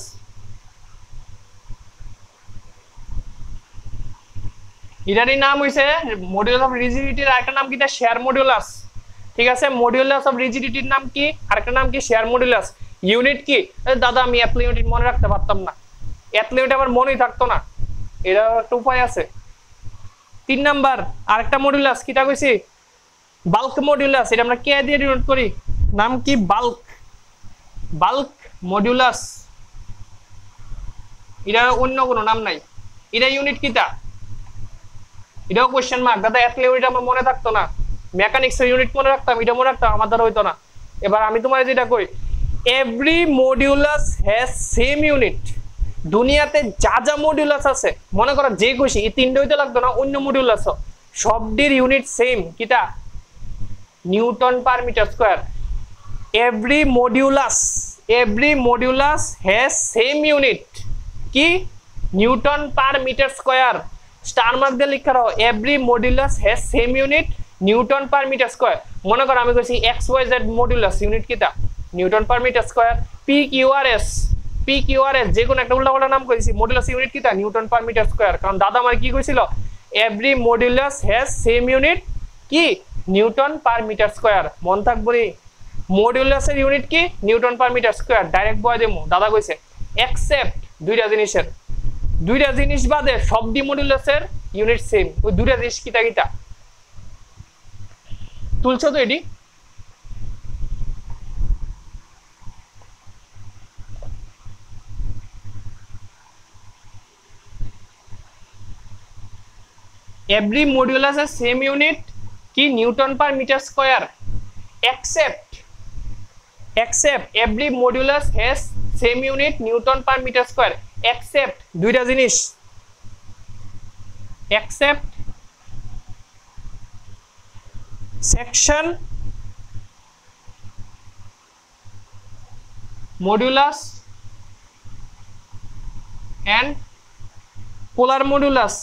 S1: এটারই নাম হইছে মডিউলাস অফ রিজিডিটির আরেকটা নাম কিটা? Shear modulus. ঠিক আছে, মডিউলাস অফ রিজিডিটির নাম কি? আরেকটা নাম কি? Share modulus. ইউনিট কি? দাদা আমি এত ইউনিট মনে রাখতে পারতাম না, এত ইউনিট আমার মনেই থাকতো না। এটা একটা উপায় আছে। 3 নাম্বার আরেকটা মডুলাস কিটা কইছি? Bulk modulus. এটা আমরা কে দিয়ে ডিনোট করি? নাম কি? বাল্ক। Bulk modulus. এটা অন্য কোনো নাম নাই। এটা ইউনিট কিটা? এটাও কোশ্চেন মার্ক। দাদা এত ইউনিট আমার মনে থাকতো না, মেকানিক্স এর ইউনিট মনে রাখতাম, এটা মনে রাখতাম, আমার দ্বারা হইতো না। এবার আমি তোমার যেটা কই, every modulus has same unit. দুনিয়াতে যা যা মডিউলাস আছে, মনে করো যে খুশি এই তিনটা হইতে লাগতো না, অন্য মডিউলাস সবটির ইউনিট সেম কিটা? Newton per metre square. Every modulus has same unit কি? Newton per metre square. Star mark দিয়ে লিখা রাখো, every modulus has same unit newton per metre square. মনে করো আমি কইছি X Y Z modulus unit কিটা? Newton per metre square. P Q R S যে কোনো একটা উল্টাপাল্টা নাম কইছি, মডিউলাস ইউনিট কিটা? Newton per metre square. কারণ দাদা আমার কি কইছিল? Every modulus has same unit কি? Newton per metre square. মন থাকবো নি? মডিউলাসের ইউনিট কি? Newton per metre square. Direct বয় দেবো, দাদা কইছে। এক্সেপ্ট দুইটা জিনিস বাদে সবডি মডিউলাসের ইউনিট সেম। ওই দুইটা জিনিস কিটা কিটা? তুলছো তো এডি? every modulus has same unit ki Newton per meter square, except every modulus has same unit Newton per meter square except দুইটা জিনিস, except section modulus and polar modulus।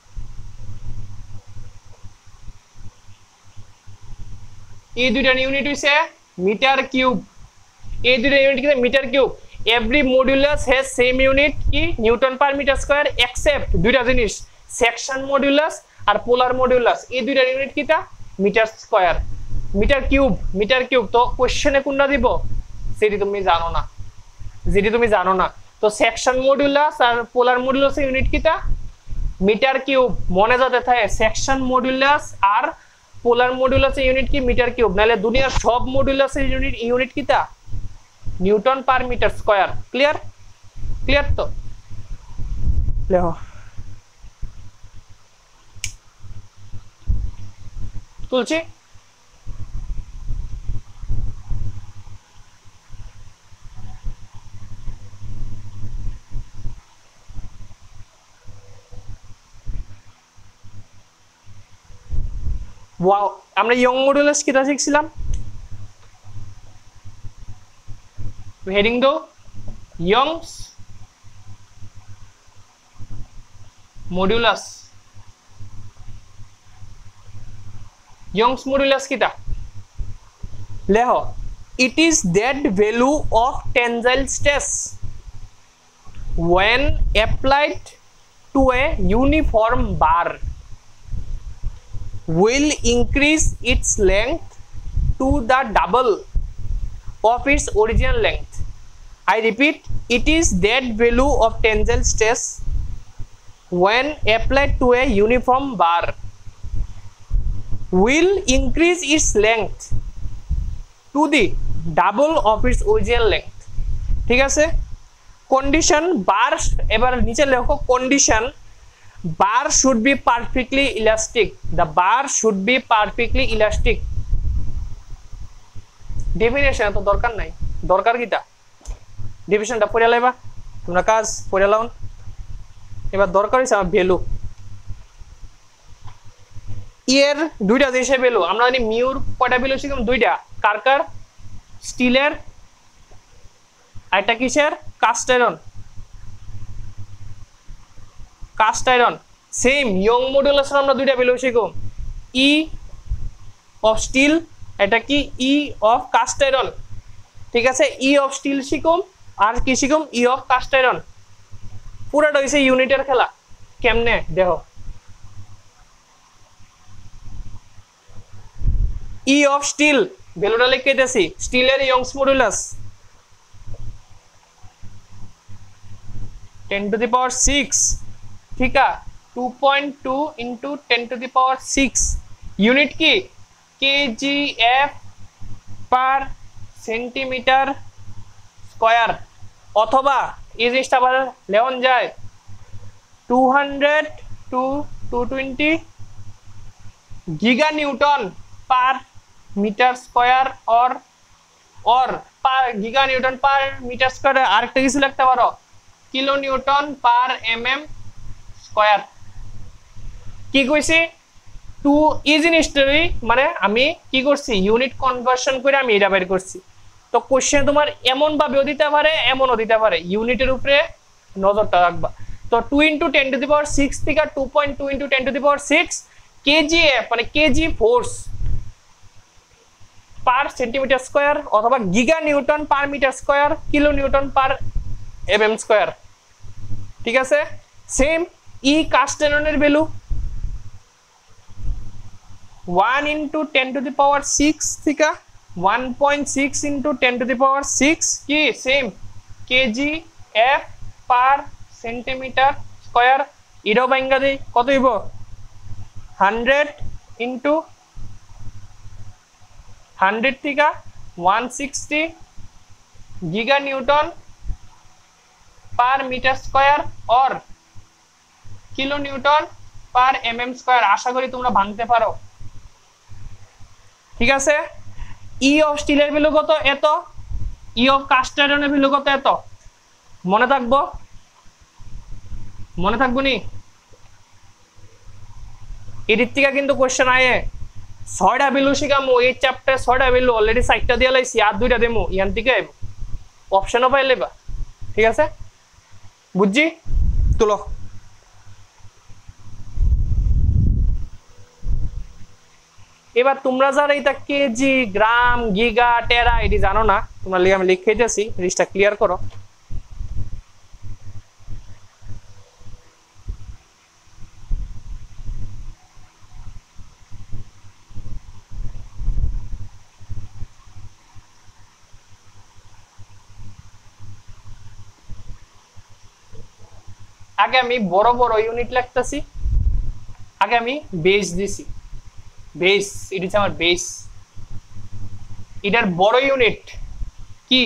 S1: এই দুইটা ইউনিট হইছে মিটার কিউব। এই দুইটা ইউনিট কি? Metre cube. Every modulus has same unit কি? Newton per metre square except দুইটা জিনিস, সেকশন মডুলাস আর পোলার মডুলাস। এই দুইটা ইউনিট কিটা? Metre square, metre cube. তো কোশ্চেনে কোনটা দিব সেটি তুমি জানো না। তো সেকশন মডুলাস আর পোলার মডুলাসের ইউনিট কিটা? Metre cube. মনে যাতে থাকে সেকশন মডুলাস আর পোলার মডুলাসের ইউনিট কি? Metre cube. নালে দুনিয়ার সব মডুলাসের ইউনিট কিটা? Newton per metre square. Clear তো? লেখো তুলছি। ওয়াও, আমরা ইয়ং মডুলাস কিটা শিখছিলাম? হেডিং দো ইয়ংস মডুলাস। ইয়ংস মডুলাস কিটা? লেখো, it is that value of tensile stress when applied to a uniform bar will increase its length to the double of its original length. I repeat, it is that value of tensile stress when applied to a uniform bar will increase its length to the double of its original length। ঠিক আছে, condition বার, এবার নিচে লেখো condition bar should be perfectly elastic, the bar should be perfectly elastic definition তো দরকার নাই, দরকার কিটা ডেফিনেশনটা পড়ে লাইবা তোমরা, কাজ পড়ে লাও। এবার দরকার হচ্ছে আমার ভ্যালু, এর দুইটা জিনিসের ভ্যালু। আমরা জানি মিউর কয়টা ভ্যালু শিখলাম, দুইটা, কার কার, স্টিলের আর একটা কিসের, cast iron. Cast iron same Young মডুলাসের আমরা দুইটা ভ্যালু শিখব, ই অফ স্টিল, এটা কি ই অফ কাস্ট আয়রন, ঠিক আছে। ই অফ স্টিল শিখুম আর কি শিখুম, ই অফ কাস্ট আয়রন। পুরাটা হইছে ইউনিটের খেলা। কেমনে দেখো, ই অফ স্টিল ভ্যালুটা লিখে দিতেছি, স্টিলের Young's modulus 10 to the power 6, ठीक है, 2.2 into 10 to the power 6 unit की kgf पर सेंटीमीटर स्क्वायर, अथवा এই জিনিসটা আবার লেওন যায় 200 to 220 giga newton per metre square और per giga newton per metre square আরেকটা কিছু লিখতে পারো kilo newton per mm square. কি কইছি, টু ইজ ইন হিস্টরি মানে আমি কি করছি, ইউনিট কনভার্সন করে আমি এটা বের করছি। তো কোশ্চেন তোমার এমন ভাবেও দিতে পারে, এমনও দিতে পারে, ইউনিটের উপরে নজরটা রাখবা। তো 2 into 10 to the power 6 থেকে 2.2 into 10 to the power 6 kgf মানে KG force per centimetre square अथवा giga newton per metre square kilo newton per MM square, ठीक है। Same E cast iron value 1 into 10 to the power 6 থেকে 1.6 into 10 to the power 6 কি same KG F per centimetre square. इडो भांगा दे কত হইব 100 into 100 থেকে 160 giga newton per metre square और kilo newton per MM square. आशा करी তোমরা ভাঙতে পারো, ঠিক আছে। ই অফ স্টিলের ভ্যালু কত, এত। ই অফ কাস্ট আয়রনের ভ্যালু কত, এত। মনে থাকবো, মনে থাকবো নি, এদিক থেকে কিন্তু কোশ্চেন আয়ে 6টা ভ্যালু শিখামু এই চ্যাপ্টারে, 6টা ভ্যালু অলরেডি 4টা দিয়ে লাইছি, আর 2টা দেমু, ইয়ান থেকে আইব অপশনও পাইলেবা, ঠিক আছে। বুঝছি, তুলো। এবার তোমরা যারা এটা কেজি গ্রাম গিগা টেরা এটি জানো না, তোমরা লিখে আমি লিখে দিয়েছি, জিনিসটা ক্লিয়ার করো। আগে আমি বড় বড় ইউনিট লিখতেছি, আগে আমি বেস দিছি, বেস এটা হচ্ছে আমার বেস, এটার বড় ইউনিট কি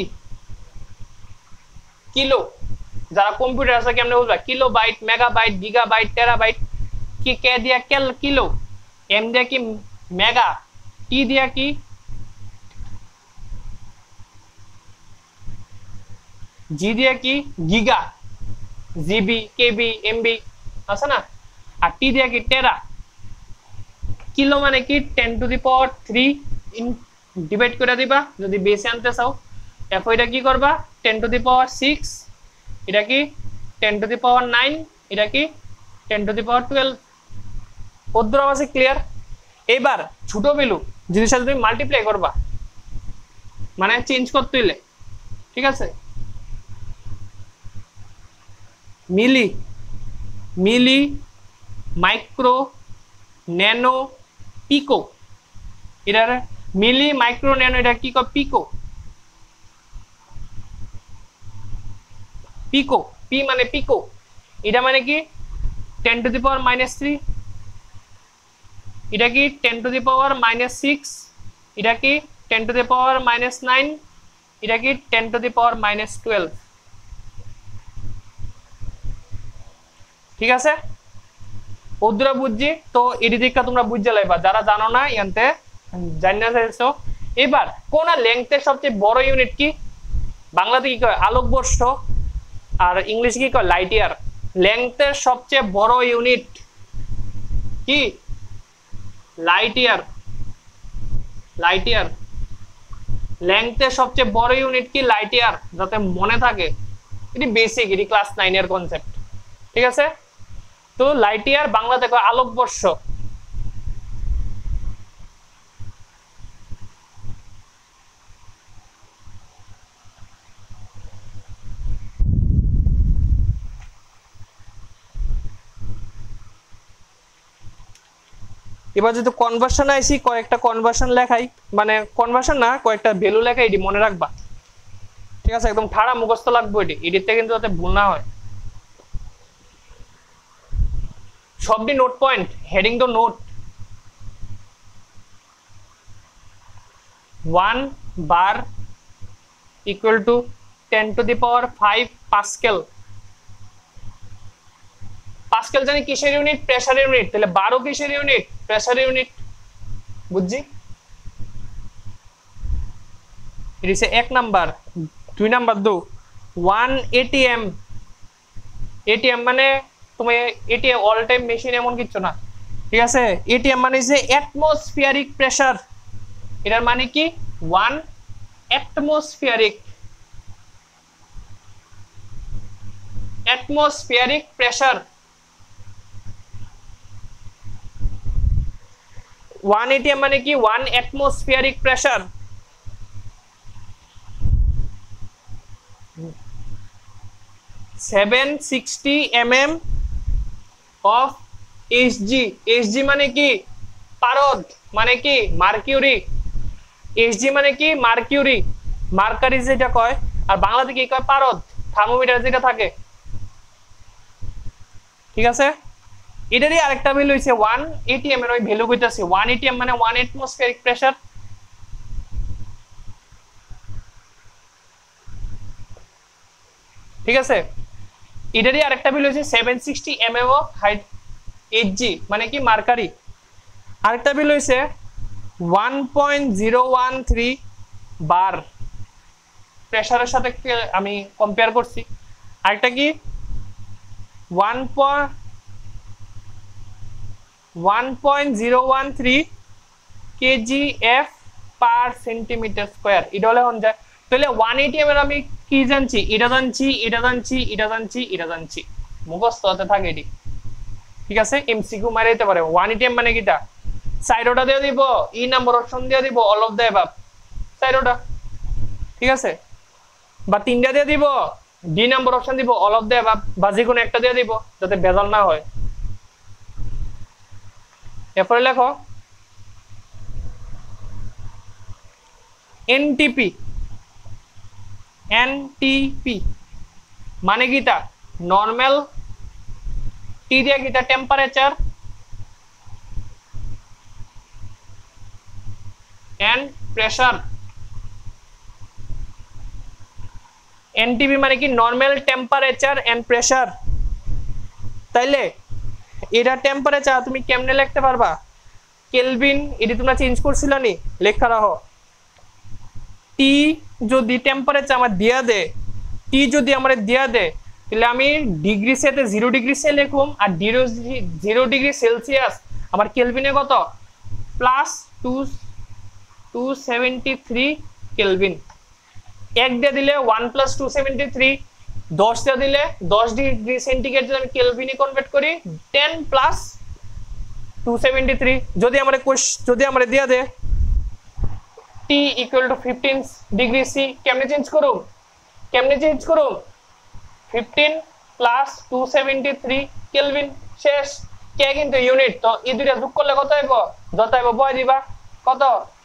S1: কিলো। যারা কম্পিউটার আছে কেমনে বুঝবা, kilobyte megabyte gigabyte terabyte. কি কে দিয়া কেল কিলো, এম দিয়া কি মেগা, টি দিয়া কি জি দিয়া কি গিগা, জিবি কেবি এমবি আছে না, আর টি দিয়া কি টেরা। কিলো মানে কি 10 to the power 3 in divide করে দিবা যদি বেসে আনতে চাও। এফ এটা কি করবা 10 to the power 6, এটা কি 10 to the power 9, এটা কি 10 to the power 12। পদ্র আছে ক্লিয়ার। এবার ছোট ভ্যালু জিনিসটা তুমি মাল্টিপ্লাই করবা, মানে চেঞ্জ করতে হইলে, ঠিক আছে। Milli, milli, micro, nano, pico. এটার মিলি মাইক্রো ন্যানো এটা কি কয় পিকো, পিকো পি মানে পিকো। এটা মানে কি 10 to the power -3, এটা কি 10 to the power -6, এটা কি 10 to the power -9, এটা কি 10 to the power -12, ঠিক আছে। ওদ্রা বুঝছি তো এটি দিকটা তোমরা বুঝতে লাইবা, যারা জানো না ইয়ান্তে জানিনা চাইছো এবার কোন লেংথের সবচেয়ে বড় ইউনিট কি? বাংলাতে কি কয় আলোকবর্ষ, আর ইংলিশে কি কয় লাইট ইয়ার। লেংথের সবচেয়ে বড় ইউনিট কি? লাইট ইয়ার। Light year. লেংথের সবচেয়ে বড় ইউনিট কি? Light year. যাতে মনে থাকে, এটি বেসিক, এটি ক্লাস 9 এর কনসেপ্ট। ঠিক আছে, তো লাইট ইয়ার বাংলাতে কয় আলোকবর্ষ। এবার যদি কনভার্সন আইসি, কয়েকটা কনভার্সন লেখাই, মানে কনভার্সন না, কয়েকটা ভ্যালু লেখাই, এটি মনে রাখবা। ঠিক আছে, একদম ঠাড়া মুখস্থ লাগবে এটি, এটিতে কিন্তু যাতে ভুল না হয়। সবটি নোট পয়েন্ট, হেডিং তো note. 1 bar equal to 10 to the power 5 pascal. Pascal জানি কিসের ইউনিট? Pressure unit. তাহলে 12 কিসের ইউনিট? Pressure unit. বুঝছি? এটি হচ্ছে 1 নাম্বার। 2 নাম্বার দো 1 এটিএম। এটিএম মানে তুমি এটিএম অল টাইম মেশিন এমন কিছু না। ঠিক আছে, এটিএম মানে যে অ্যাটমসফিয়ারিক প্রেসার। এটার মানে কি? 1 অ্যাটমসফিয়ারিক। Atmospheric pressure. 1 এটিএম মানে কি? 1 atmospheric pressure. $760 mm of Hg। Hg মানে কি? পারদ। মানে কি? মার্কিউরি। Hg মানে কি? মার্কিউরি। মার্কারি যেটা কয়, আর বাংলাতে কি কয়? পারদ। থার্মোমিটার যেটা থাকে। ঠিক আছে, এটারই আরেকটা ভ্যালু হইছে 1 এটিএম এর ওই ভ্যালু কইতাছি। 1 এটিএম মানে 1 অ্যাটমসফিয়ারিক প্রেসার। ঠিক আছে, এটারই আরেকটা ভ্যালু হচ্ছে 760 mm অফ Hg মানে কি? মার্কারি। আরেকটা ভ্যালু হইছে 1.013 বার। প্রেসারের সাথে আমি কম্পেয়ার করছি। আরেকটা কি? 1.013 kgf পার সেন্টিমিটার স্কয়ার। এটা হলে হন যায়। তাহলে 1 এটিএম এর আমি কি জানছি? এটা জানছি, এটা জানছি, এটা জানছি, এটা জানছি, মুখস্থ হতে থাকে এটি। ঠিক আছে, এমসিকিউ মারে দিতে পারে। 1 এটিএম মানে কিটা? সাইডোটা দিয়ে দিব, ই নাম্বার অপশন দিয়ে দিব, অল অফ দ্য অ্যাবাভ। সাইডোটা। ঠিক আছে, বা তিনটা দিয়ে দিব, ডি নাম্বার অপশন দিব, অল অফ দ্য অ্যাবাভ, বা যে কোনো একটা দিয়ে দিব যাতে ভেজাল না হয়। এরপরে লেখো এনটিপি। এনটিপি মানে কিটা? নরমাল। টি দিয়ে কিটা? Temperature and pressure. এনটিপি মানে কি? Normal temperature and pressure. তাইলে এটা টেম্পারেচার তুমি কেমনে লিখতে পারবা? কেলভিন। এটি তোমরা চেঞ্জ করছিল নি? লেখা রাখো। টি যদি টেম্পারেচার আমার দিয়া দে, টি যদি আমার দিয়া দে, তাহলে আমি ডিগ্রি সেতে 0 ডিগ্রি সে লিখুম, আর 0 ডিগ্রি সেলসিয়াস আমার কেলভিনে কত? Plus 273 kelvin. 1 দিয়ে দিলে 1 + 273, 10 দিয়ে দিলে 10 ডিগ্রি সেন্টিগ্রেড যদি আমি কেলভিনে কনভার্ট করি 10 + 273। যদি আমরা দিয়া দে T = 15 ডিগ্রি সি, কেমনে চেঞ্জ করুম? 15 + 273 কেলভিন। শেষ। কে কিন্তু ইউনিট, তো এই দুইটা যোগ করলে কত হইব? যত হইব বয় দিবা। কত?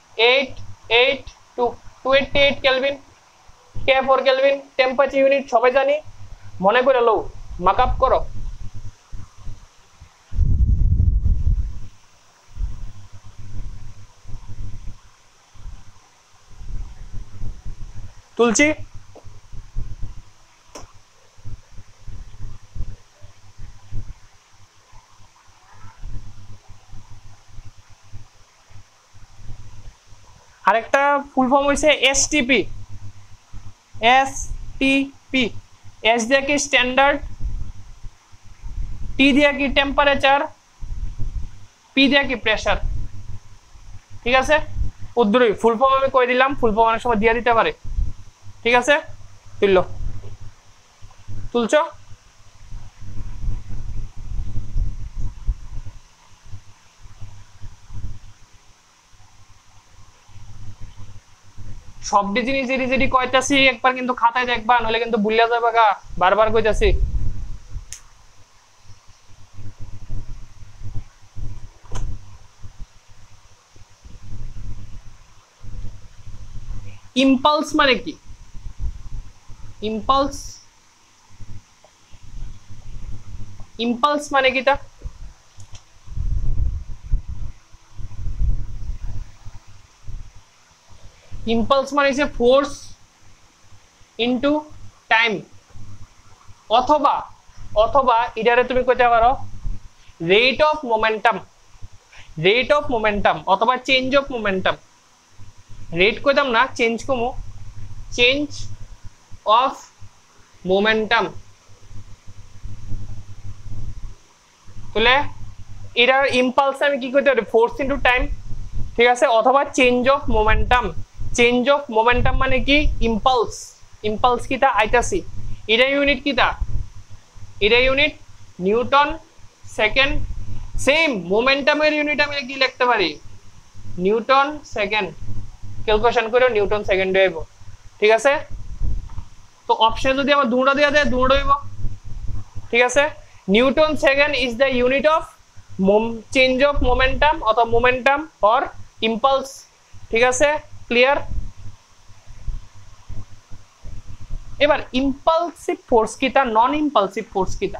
S1: 288 কেলভিন। কে 4 কেলভিন। টেম্পারেচার ইউনিট সবাই জানি, মনে করে লও, মার্কআপ করো। তুলছি। আরেকটা ফুল ফর্ম হইছে এসটিপি। এসটিপি, এস দিয়ে কি স্ট্যান্ডার্ড, টি দিয়ে কি টেম্পারেচার, পি দিয়ে কি প্রেসার। ঠিক আছে, উদ্দুরই ফুল ফর্ম আমি কই দিলাম, ফুল ফর্ম অনেক সময় দিয়ে দিতে পারে। ঠিক আছে, তুলছো। সব জিনিস যেটি কইতাছি একবার কিন্তু খাতায় দেখবা, নইলে কিন্তু ভুলিয়া যাবে গা, বারবার কইতাছি। ইম্পালস মানে কি? ইম্পালস, ইম্পালস মানে কি তা? ইম্পালস মানে হচ্ছে ফোর্স ইনটু টাইম, অথবা অথবা এটারে তুমি কইতে পারো rate of momentum, rate of momentum অথবা চেঞ্জ অফ মোমেন্টাম। রেট কইতাম না, চেঞ্জ কমু, চেঞ্জ অফ মোমেন্টাম। তাহলে এটার ইম্পালস আমি কি কইতে পারি? Force into time. ঠিক আছে, অথবা change of momentum. Change of momentum মানে কি? ইম্পালস। ইম্পালস কিটা আইতাছি, এটা ইউনিট কিটা? এটা ইউনিট নিউটন সেকেন্ড। সেম মোমেন্টামের ইউনিট আমি কি লিখতে পারি? Newton second. ক্যালকুলেশন করে নিউটন সেকেন্ড হইব। ঠিক আছে, তো অপশন যদি আমার দুটো দেয়া দেয়, দুটো হইব। ঠিক আছে, newton second is the unit of change of momentum অথবা মোমেন্টাম অর ইম্পালস। ঠিক আছে, ক্লিয়ার? এবার ইম্পালসিভ ফোর্স কিটা, নন ইম্পালসিভ ফোর্স কিটা?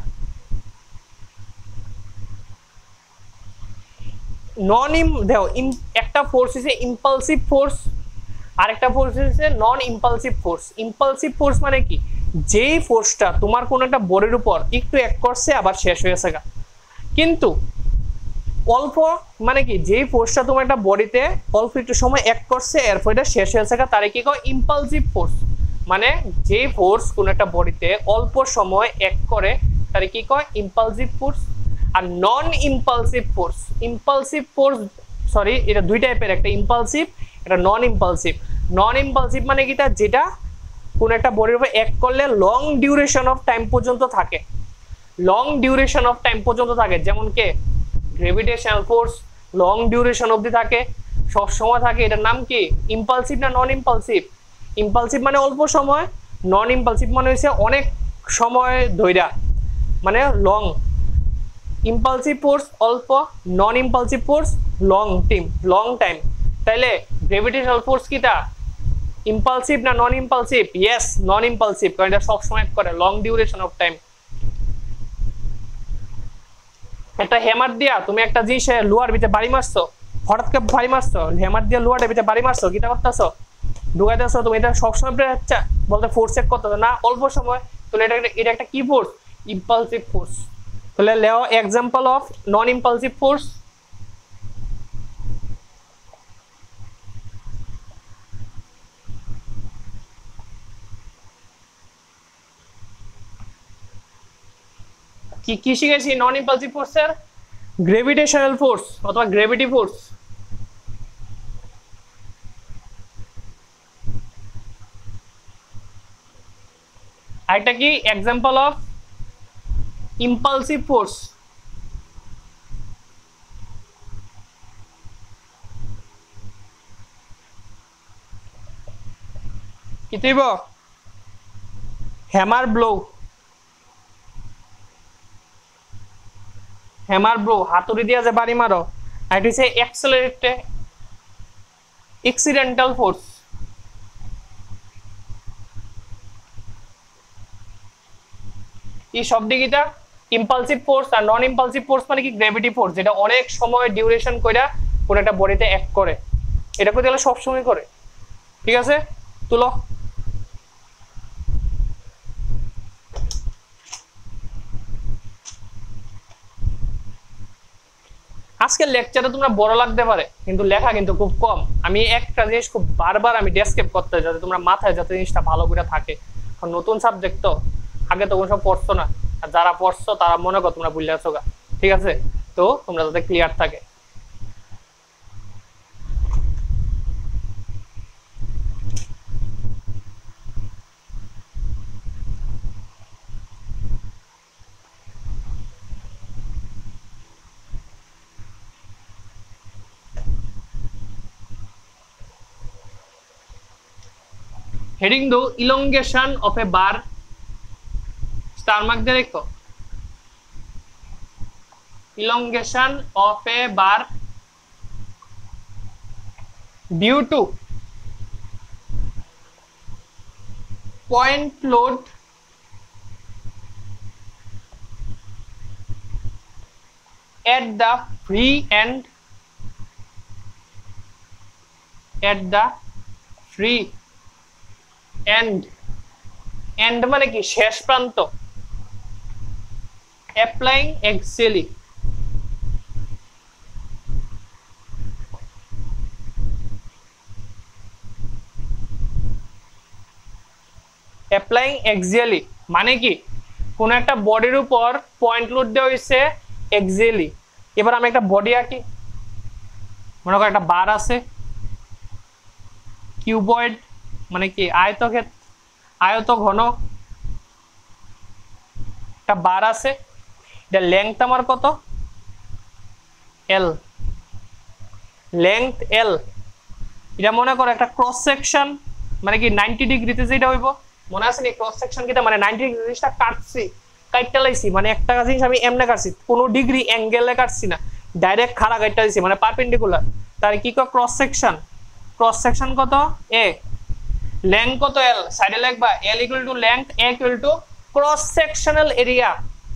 S1: দেখো একটা ফোর্স হচ্ছে ইম্পালসিভ ফোর্স, আর একটা ফোর্স হচ্ছে non impulsive force. Impulsive force মানে কি? যেই ফোর্সটা তোমার কোন একটা বডির উপর একটু এক করছে আবার শেষ হয়ে গেছে। কিন্তু অল্প মানে কি? যেই ফোর্সটা তোমার একটা বডিতে অল্প একটু সময় এক করছে এরপর এটা শেষ হয়ে গেছে, তারে কি কয়? Impulsive force. মানে যেই ফোর্স কোন একটা বডিতে অল্প সময় এক করে তারে কি কয়? Impulsive force. আর non impulsive force, impulsive force sorry এটা দুই টাইপের, একটা ইম্পালসিভ, এটা নন ইম্পালসিভ। নন ইম্পালসিভ মানে কি? যেটা কোন একটা বডির উপর এক করলে লং ডিউরেশন অফ টাইম পর্যন্ত থাকে, লং ডিউরেশন অফ টাইম পর্যন্ত থাকে। যেমন কে গ্রেভিটেশনাল ফোর্স লং ডিউরেশন অবধি থাকে, সব সময় থাকে। এটার নাম কি? ইম্পালসিভ না নন ইম্পালসিভ? ইম্পালসিভ মানে অল্প সময়, নন ইম্পালসিভ মানে হচ্ছে অনেক সময় ধইরা, মানে লং। ইম্পালসিভ ফোর্স অল্প, non impulsive force long time. তাইলে গ্রেভিটেশনাল ফোর্স কিটা? ইম্পালসিভ না non impulsive? Yes, non impulsive, কারণ এটা সব সময় করে লং ডিউরেশন অফ টাইম। একটা হ্যামার দিয়া তুমি একটা জিনিস লোহার ভিতরে বাড়ি মারছো, হঠাৎ করে বাড়ি মারছো, হ্যামার দিয়ে লোহার ভিতরে বাড়ি মারছো, কিটা করতেছো? ঢুকাইতেছো। তুমি এটা সবসময় বলতে ফোর্স চেক করতেছো না, অল্প সময়। তাহলে এটা একটা কি ফোর্স? Impulsive force. তাহলে লেও example of non impulsive force. কি কি শিখেছি নন ইম্পালসিভ ফোর্সের? গ্রেভিটেশনাল ফোর্স অথবা গ্র্যাভিটি ফোর্স। আরেকটা কি এক্সাম্পল অফ ইম্পালসিভ ফোর্স? কি দিব? Hammer blow. হ্যামার ব্লো হাতুড়ি দিয়া যে বাড়ি মারো, আর এটা হচ্ছে অ্যাক্সিডেন্টাল ফোর্স। এই শব্দ কিটা? Impulsive force. আর নন ইম্পালসিভ ফোর্স মানে কি? গ্র্যাভিটি ফোর্স, যেটা অনেক সময় ডিউরেশন কইরা কোন একটা বডিতে অ্যাক্ট করে। এটা কইতে গেলে সব সময় করে। ঠিক আছে, তুলো। আজকের লেকচারে তোমরা বড় লাগতে পারে কিন্তু লেখা কিন্তু খুব কম। আমি একটা জিনিস খুব বারবার আমি ডেসক্রাইব করতে যাতে তোমরা মাথায় যাতে জিনিসটা ভালো করে থাকে, কারণ নতুন সাবজেক্ট তো, আগে তো কোনো সব পড়ছো না, আর যারা পড়ছো তারা মনে করো তোমরা বুঝলে আছো গা, ঠিক আছে? তো তোমরা যাতে ক্লিয়ার থাকে। হেডিং দো elongation of a bar, star mark দিয়ে রেখো। Elongation of a bar due to point load at the free end, at the free end, end মানে কি শেষ প্রান্ত, applying axially, applying axially মানে কি কোন একটা বডির উপর পয়েন্ট লোড দেওয়া হয়েছে axially। এবার আমি একটা বডি আঁকি, মনে করো একটা বার আছে, কিউবয়েড মানে কি আয়ত ঘন একটা বার আছে, এটা লেংথ আমার কত এল, লেংথ এল। এটা মনে করো একটা ক্রস সেকশন মানে কি 90 ডিগ্রিতে যেটা হইব, মনে আছে নি ক্রস সেকশন কিটা মানে 90 ডিগ্রি জিনিসটা কাটছি, কাটতে লাইছি মানে একটা জিনিস আমি এমনে কাটছি, কোনো ডিগ্রি অ্যাঙ্গেলে কাটছি না, ডাইরেক্ট খাড়া কাটতে দিছি মানে পারপেন্ডিকুলার। তার কি কয় ক্রস সেকশন, ক্রস সেকশন কত এ, লেংথ কত এল, সাইডে লিখবা L equal to length, A equal to cross sectional area,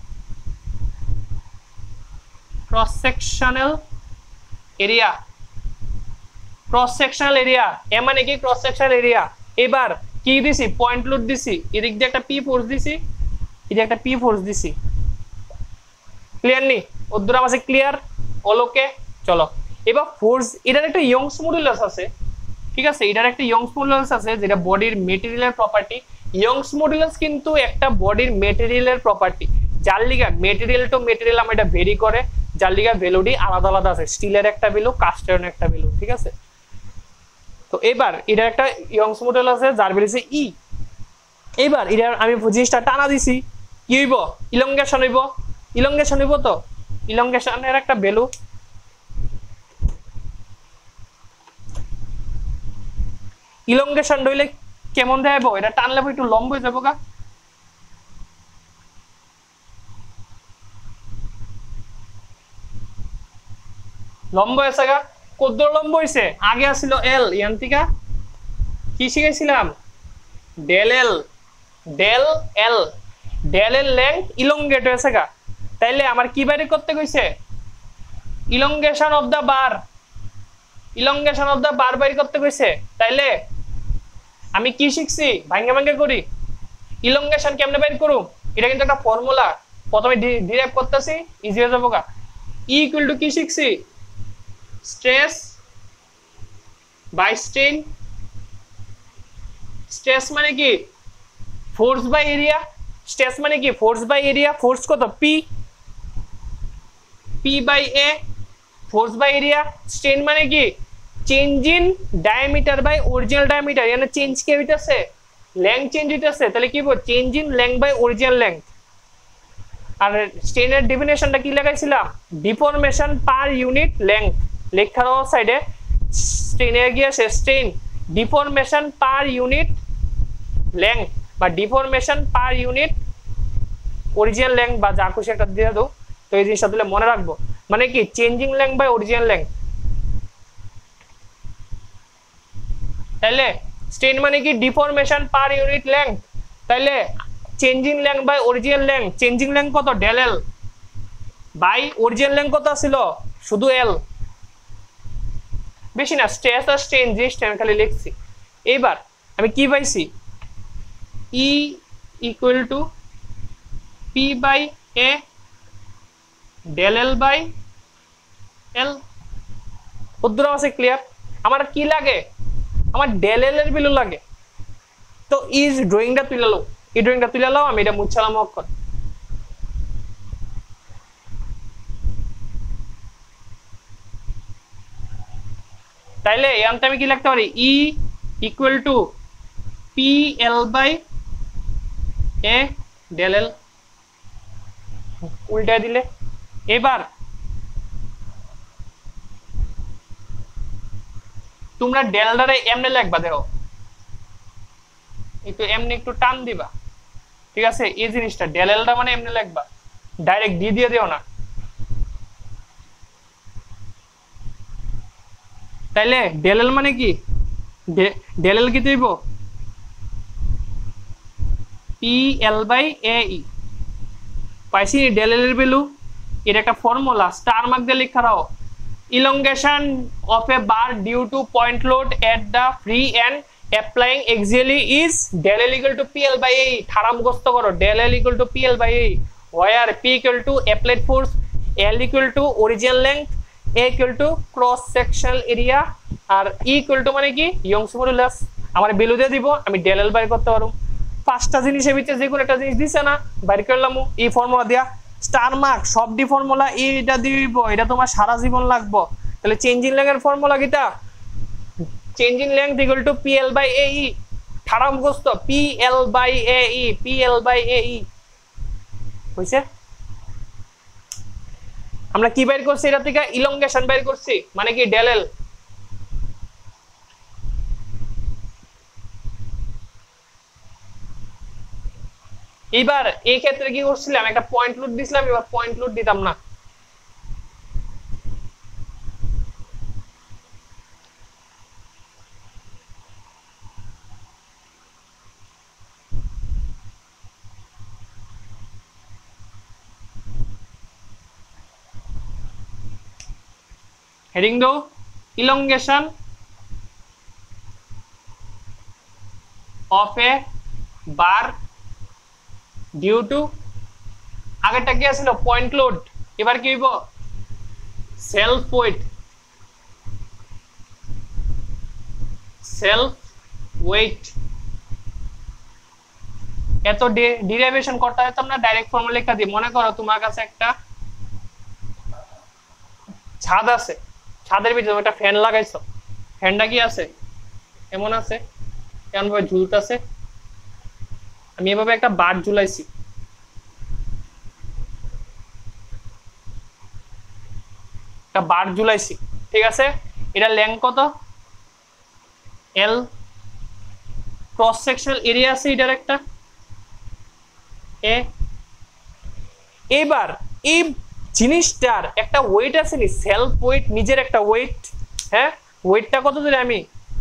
S1: cross sectional area, cross sectional area A মানে কি ক্রস সেকশনাল এরিয়া। এবার কি দিছি পয়েন্ট লোড দিছি, এদিক দিয়ে একটা পি ফোর্স দিছি, এদিকে একটা পি ফোর্স দিছি, ক্লিয়ার নি ওর আছে ক্লিয়ার ওলোকে। চলো এবার ফোর্স, এটার একটা ইয়ংস মডুলাস আছে, ঠিক আছে, এটার একটা ইয়ংস মডুলাস আছে যেটা বডির মেটেরিয়ালের প্রপার্টি। ইয়ংস মডুলাস কিন্তু একটা বডির মেটেরিয়ালের প্রপার্টি, যার লিগা মেটেরিয়াল টু মেটেরিয়াল আমরা এটা ভেরি করে, যার লিগা ভ্যালুটি আলাদা আলাদা আছে, স্টিলের একটা ভ্যালু কাস্টের একটা ভ্যালু, ঠিক আছে। তো এবার এটার একটা ইয়ংস মডুলাস আছে যার ভ্যালু হচ্ছে ই। এবার এটার আমি জিনিসটা টানা দিছি, কি হইব ইলংগেশন হইব, ইলংগেশন হইব। তো ইলংগেশনের একটা ভ্যালু, ইলংগেশন হইলে কেমন দেখাইব, এটা টানলে একটু লম্ব হয়ে যাবো গা, লম্ব হয়েছে গা, কত লম্ব হয়েছে, আগে আসছিল এল, ইয়ান্তিকা কি শিখাইছিলাম del L, del L, del এর লেংথ ইলংগেট হয়েছে গা, তাইলে আমার কি বাইরে করতে কইছে elongation of the bar, elongation of the bar বাইরে করতে কইছে। তাইলে আমি কি শিখছি ভাঙ্গে ভাঙ্গে করি, ইলংগেশন কেমনে বাইর করুম, এটা কিন্তু একটা ফর্মুলা, প্রথমে ডিরাইভ করতেছি ইজি হয়ে যাবো গা। ই ইকুয়াল টু কি শিখছি স্ট্রেস বাই স্ট্রেন, স্ট্রেস মানে কি ফোর্স বাই এরিয়া, স্ট্রেস মানে কি ফোর্স বাই এরিয়া, ফোর্স কত P, P by A, force by area. Strain মানে কি change in diameter by original diameter, এখানে চেঞ্জ কি হইতাছে লেংথ চেঞ্জ হইতাছে, তাহলে কি বল change in length by original length. আর স্ট্রেনের ডেফিনেশনটা কি লাগাইছিলাম ডিফরমেশন পার ইউনিট লেংথ, লেখার সাইডে স্ট্রেনে গিয়েছে strain deformation per unit length বা deformation per unit original length বা যা খুশি একটা দিয়ে দাও। তো এই জিনিসটা তাহলে মনে রাখবো, মানে কি changing length by original length. তাহলে স্ট্রেন মানে কি ডিফরমেশন পার ইউনিট লেংথ, তাহলে changing length by original length, changing length কত del L by original length কত ছিল শুধু এল, বেশি না, স্ট্রেস আর স্ট্রেন জিনিসটা আমি খালি লিখছি। এইবার আমি কি পাইছি E equal to P by A del L by L উদ্দূর আছে ক্লিয়ার আমার কি লাগে আমার ডেল এল এর ভ্যালু লাগে তো এই ড্রয়িংটা তুইলালো এই ড্রয়িংটা তুইলালো আমি এটা মুছালাম অক্ষর তাইলে এখানে আমি কি লিখতে পারি E equal to P L by A del L উল্টা দিলে এবার তোমরা ডেলটারে এমনি লিখবা দেখো একটু এমনি একটু টান দিবা ঠিক আছে এই জিনিসটা ডেল এলটা মানে এমনি লিখবা ডাইরেক্ট ডি দিয়ে দিও না তাইলে ডেল এল মানে কি ডেল এল কি দেব পি এল বাই এ ই পাইছি ডেল এল এর ভ্যালু এর একটা ফর্মুলা স্টার মার্ক দিয়ে লেখা রাও elongation of a bar due to point load at the free end applying axially is del L equal to PL by A ধারা মুখস্থ করো del L equal to PL by A where P equal to applied force L equal to original length A equal to cross sectional area R E equal to মানে কি Young's modulus আমার value দিয়ে দিব আমি del L বাইর করতে পারবো পাঁচটা জিনিসের ভিতরে যে কোনো একটা জিনিস দিছে না বাইর করলাম এই ফর্মুলা দিয়া স্টার মার্ক সব ডি ফর্মুলা এইটা দিব এটা তোমার সারা জীবন লাগবে তাহলে চেঞ্জ ইন লেংথের ফর্মুলা কিটা change in length equal to PL by AE ধারা মুখস্থ PL by AE PL by AE হইছে আমরা কি বাইর করছি এটা থেকে ইলংগেশন বাইর করছি মানে কি del L এবার এই ক্ষেত্রে কি করছিলাম একটা পয়েন্ট লোড দিছিলাম এবার পয়েন্ট লোড দিতাম না হেডিং দাও elongation of a bar due to আগেরটা কি ছিল পয়েন্ট লোড এবার কি হইব সেলফ ওয়েট এত ডেরিভেশন করতে হয় তোমরা ডাইরেক্ট ফর্মুলা লেখা দিই মনে করো তোমার কাছে একটা ছাদ আছে ছাদের ভিতরে একটা ফ্যান লাগাইছো ফ্যানটা কি আছে এমন আছে কেমন ভাবে ঝুলতেছে আমি এভাবে একটা বার ঝুলাইছি একটা বার ঝুলাইছি ঠিক আছে এটা লেংথ কত এল ক্রস সেকশনাল এরিয়া আছে এটার একটা এ এবার এই জিনিসটার একটা ওয়েট আছে নি সেলফ ওয়েট নিজের একটা ওয়েট হ্যাঁ ওয়েটটা কত ধরে আমি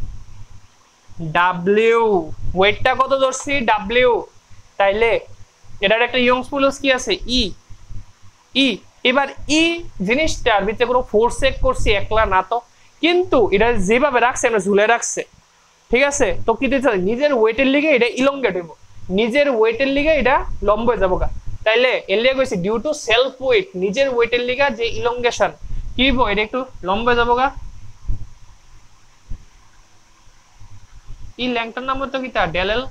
S1: W ওয়েটটা কত ধরছি W তাইলে এটার একটা ইয়ংস মডুলাস কি আছে ই এবার ই জিনিসটার ভিতরে কোনো ফোর্স চেক করছি একলা না তো কিন্তু এটা যেভাবে রাখছে আমরা ঝুলে রাখছে ঠিক আছে তো কি দিতে নিজের ওয়েটের লিগে এটা ইলংগেট হইব নিজের ওয়েটের লিগে এটা লম্ব হয়ে যাবো তাইলে এর লিগে কইছি ডিউ টু সেলফ ওয়েট নিজের ওয়েটের লিগে যে ইলংগেশন কি হইব এটা একটু লম্ব হয়ে যাবো এই লেংথটার নাম হতো কিটা del L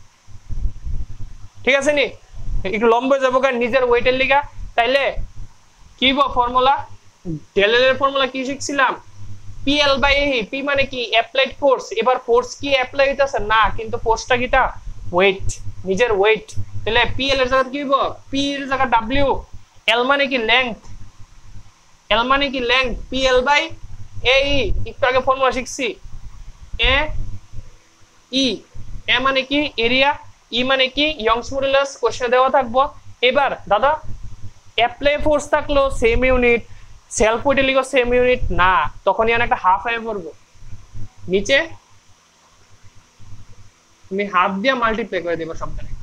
S1: ঠিক আছে নি একটু লম্ব হয়ে যাবো নিজের ওয়েটের লিগা তাইলে কি হইব ফর্মুলা del L এর ফর্মুলা কি শিখছিলাম PL বাই A P মানে কি অ্যাপ্লাইড ফোর্স এবার ফোর্স কি অ্যাপ্লাই হইতাছে না কিন্তু ফোর্সটা কিটা ওয়েট নিজের ওয়েট তাহলে PL এর জায়গা কি হইব P এর জায়গা W L মানে কি লেংথ PL বাই AE একটু আগে ফর্মুলা শিখছি A E A মানে কি এরিয়া E মানে কি ইয়ংস মডুলাস কোশ্চেনে দেওয়া থাকবো এবার দাদা অ্যাপ্লাই ফোর্স থাকলো সেম ইউনিট সেলফ ওয়েট লিখো সেম ইউনিট না তখন ইয়ান একটা হাফ আই করব নিচে তুমি হাফ দিয়ে মাল্টিপ্লাই করে দেব সবখানে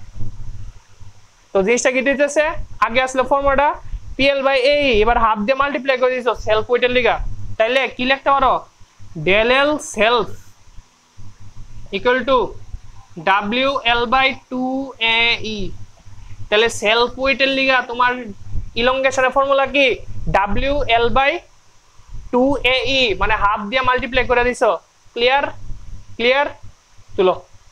S1: তো জিনিসটা কি দিতেছে আগে আসলে ফর্মুলাটা PL বাই A এবার হাফ দিয়ে মাল্টিপ্লাই করে দিছো সেলফ ওয়েটের লিগা তাইলে কি লিখতে পারো del L self equal to WL by 2AE তাহলে সেলফ ওয়েটের লিগা তোমার ইলংগেশনের ফর্মুলা কি WL by 2AE মানে হাফ দিয়ে মাল্টিপ্লাই করে দিছো ক্লিয়ার ক্লিয়ার তুলো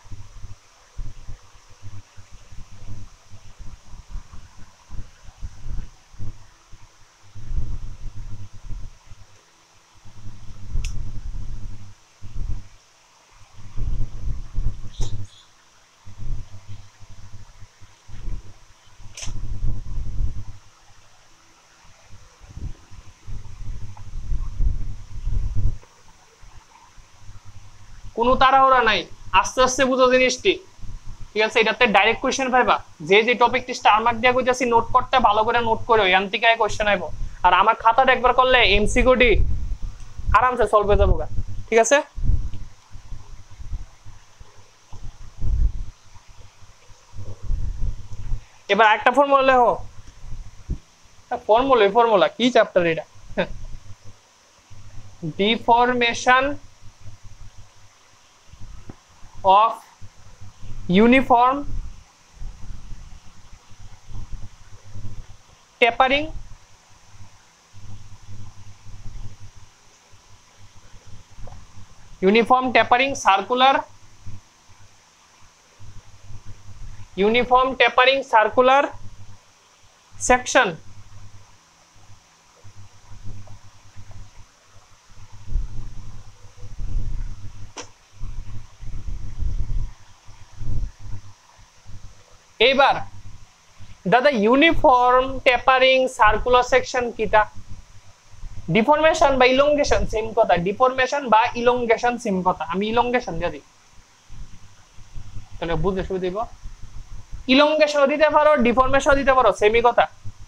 S1: কোনো তাড়াহুড়া নাই আস্তে আস্তে বুঝো জিনিসটি ঠিক আছে এটাতে ডাইরেক্ট কোশ্চেন পাইবা যে যে টপিকটি স্টার মার্ক দিয়া কইতাছি নোট করতে ভালো করে নোট করো এখান থেকে কোশ্চেন আইবো আর আমার খাতাটা একবার করলে এমসিকিউ ডি আরামসে সলভ হয়ে যাবো ঠিক আছে এবার একটা ফর্মুলা লেখো ফর্মুলা কি চ্যাপ্টার এটা deformation of uniform tapering circular section এবার দাদা ইউনিফর্ম টেপারিং সার্কুলার সেকশন কিটা ডিফরমেশন বা ইলংগেশন সেম কথা ডিফরমেশন বা ইলংগেশন সেম কথা আমি ইলংগেশন দিয়ে দিই তাহলে বুঝতে সুবিধা দিব ইলংগেশন দিতে পারো ডিফরমেশন দিতে পারো সেমই কথা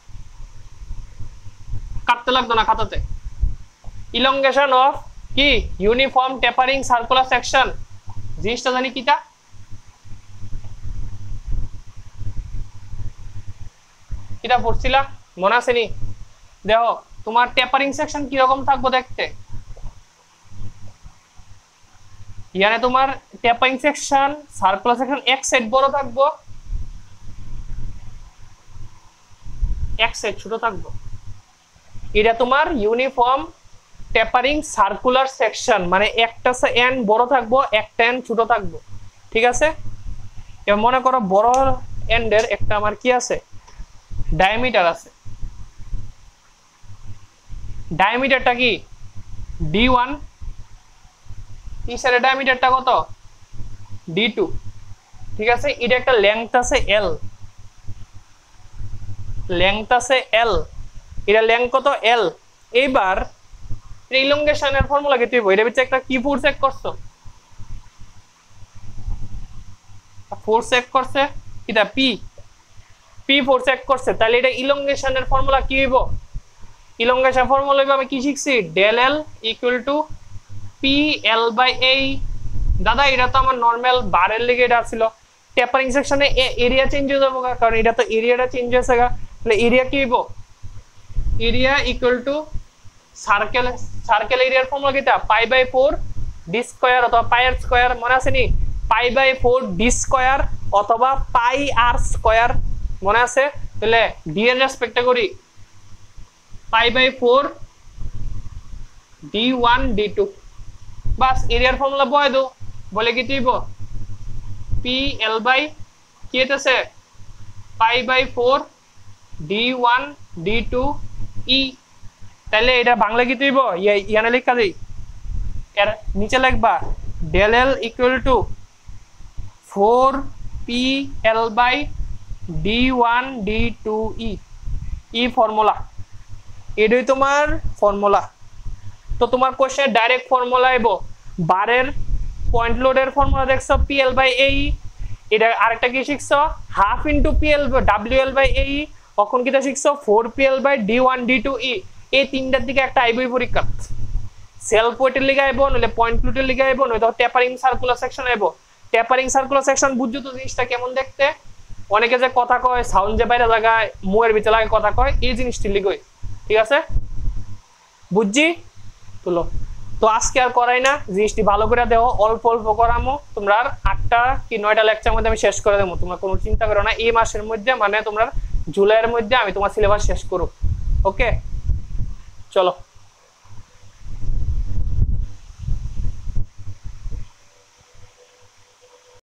S1: কাটতে লাগতো না খাতাতে ইলংগেশন অফ কি ইউনিফর্ম টেপারিং সার্কুলার সেকশন জিনিসটা জানি কিটা কিটা পড়ছিলা মনে আছে নি দেখো তোমার টেপারিং সেকশন কি রকম থাকবো দেখতে ইয়ানে তোমার টেপারিং সেকশন সার্কুলার সেকশন এক সাইড বড় থাকবো এক সাইড ছোট থাকবো এটা তোমার ইউনিফর্ম টেপারিং সার্কুলার সেকশন মানে একটা এন্ড বড় থাকবো একটা এন্ড ছোট থাকবো ঠিক আছে এবার মনে করো বড় এন্ডের একটা আমার কি আছে ডায়ামিটার আছে ডায়ামিটারটা কি d1 এই সাইডের ডায়ামিটারটা কত d2 ঠিক আছে এটা একটা লেংথ আছে l এটা লেংথ কত l এইবার ইলংগেশনের ফর্মুলা কি তুই এটা ভিতরে একটা কি ফোর্স চেক করছো ফোর্স চেক করছে এটা p ফোর্স চেক করছে তাহলে এটা ইলংগেশনের ফর্মুলা কি হইব ইলংগেশন ফর্মুলা হইব আমি কি শিখছি del l equal to p/l/a দাদা এটা তো আমার নরমাল বারের লেগে এটা ছিল টেপারিং সেকশনে এরিয়া চেঞ্জ হয়ে যাবে কারণ এটা তো এরিয়াটা চেঞ্জ হয়েছে তাহলে এরিয়া কি হইব এরিয়া ইকুয়াল টু সার্কেল এরিয়ার ফর্মুলা কিটা π/4 d স্কয়ার অথবা πr স্কয়ার মনে আছে নি π/4 d স্কয়ার অথবা πr স্কয়ার মনে আছে তাহলে d এর রেসপেক্টে করি π/4 d1 d2 বাস এরিয়ার ফর্মুলা বয় দাও বলে কি দিব p/l/ কি হইতাছে π/4 d1 d2 e তাহলে এটা বাংলা কি দিব ইয়ানে লেখা দেই এর নিচে লিখবা del l equal to 4p/l/ d1 d2 e formula এটাই তোমার ফর্মুলা তো তোমার কোশ্চেন ডাইরেক্ট ফর্মুলা আইবো বারের পয়েন্ট লোডের ফর্মুলা দেখছো pl/ae এটা আরেকটা কি শিখছো হাফ ইনটু pl wl/ae তখন কিটা শিখছো 4pl/d1 d2 e এই তিনটার দিকে একটা আইবই পরীক্ষা সেলফ ওয়েটের লিগে আইবো নলে পয়েন্ট লোডের লিগে আইবো নয়তো টেপারিং সার্কুলার সেকশন আইবো টেপারিং সার্কুলার সেকশন বুঝছো তো জিনিসটা কেমন দেখতে অনেকে যে কথা কয় সাউন্ড যে বাইরে জায়গায় মুয়ের ভিতরে লাগে কথা কয় এই জিনিসটি লিগই ঠিক আছে বুঝছি তুলো তো আজকে আর করাই না জিনিসটি ভালো করে দেও অল্প অল্প করামো তোমরা 8টা কি 9টা লেকচার মধ্যে আমি শেষ করে দেবো তোমরা কোনো চিন্তা করো না এই মাসের মধ্যে মানে তোমরা জুলাইয়ের মধ্যে আমি তোমার সিলেবাস শেষ করব ওকে চলো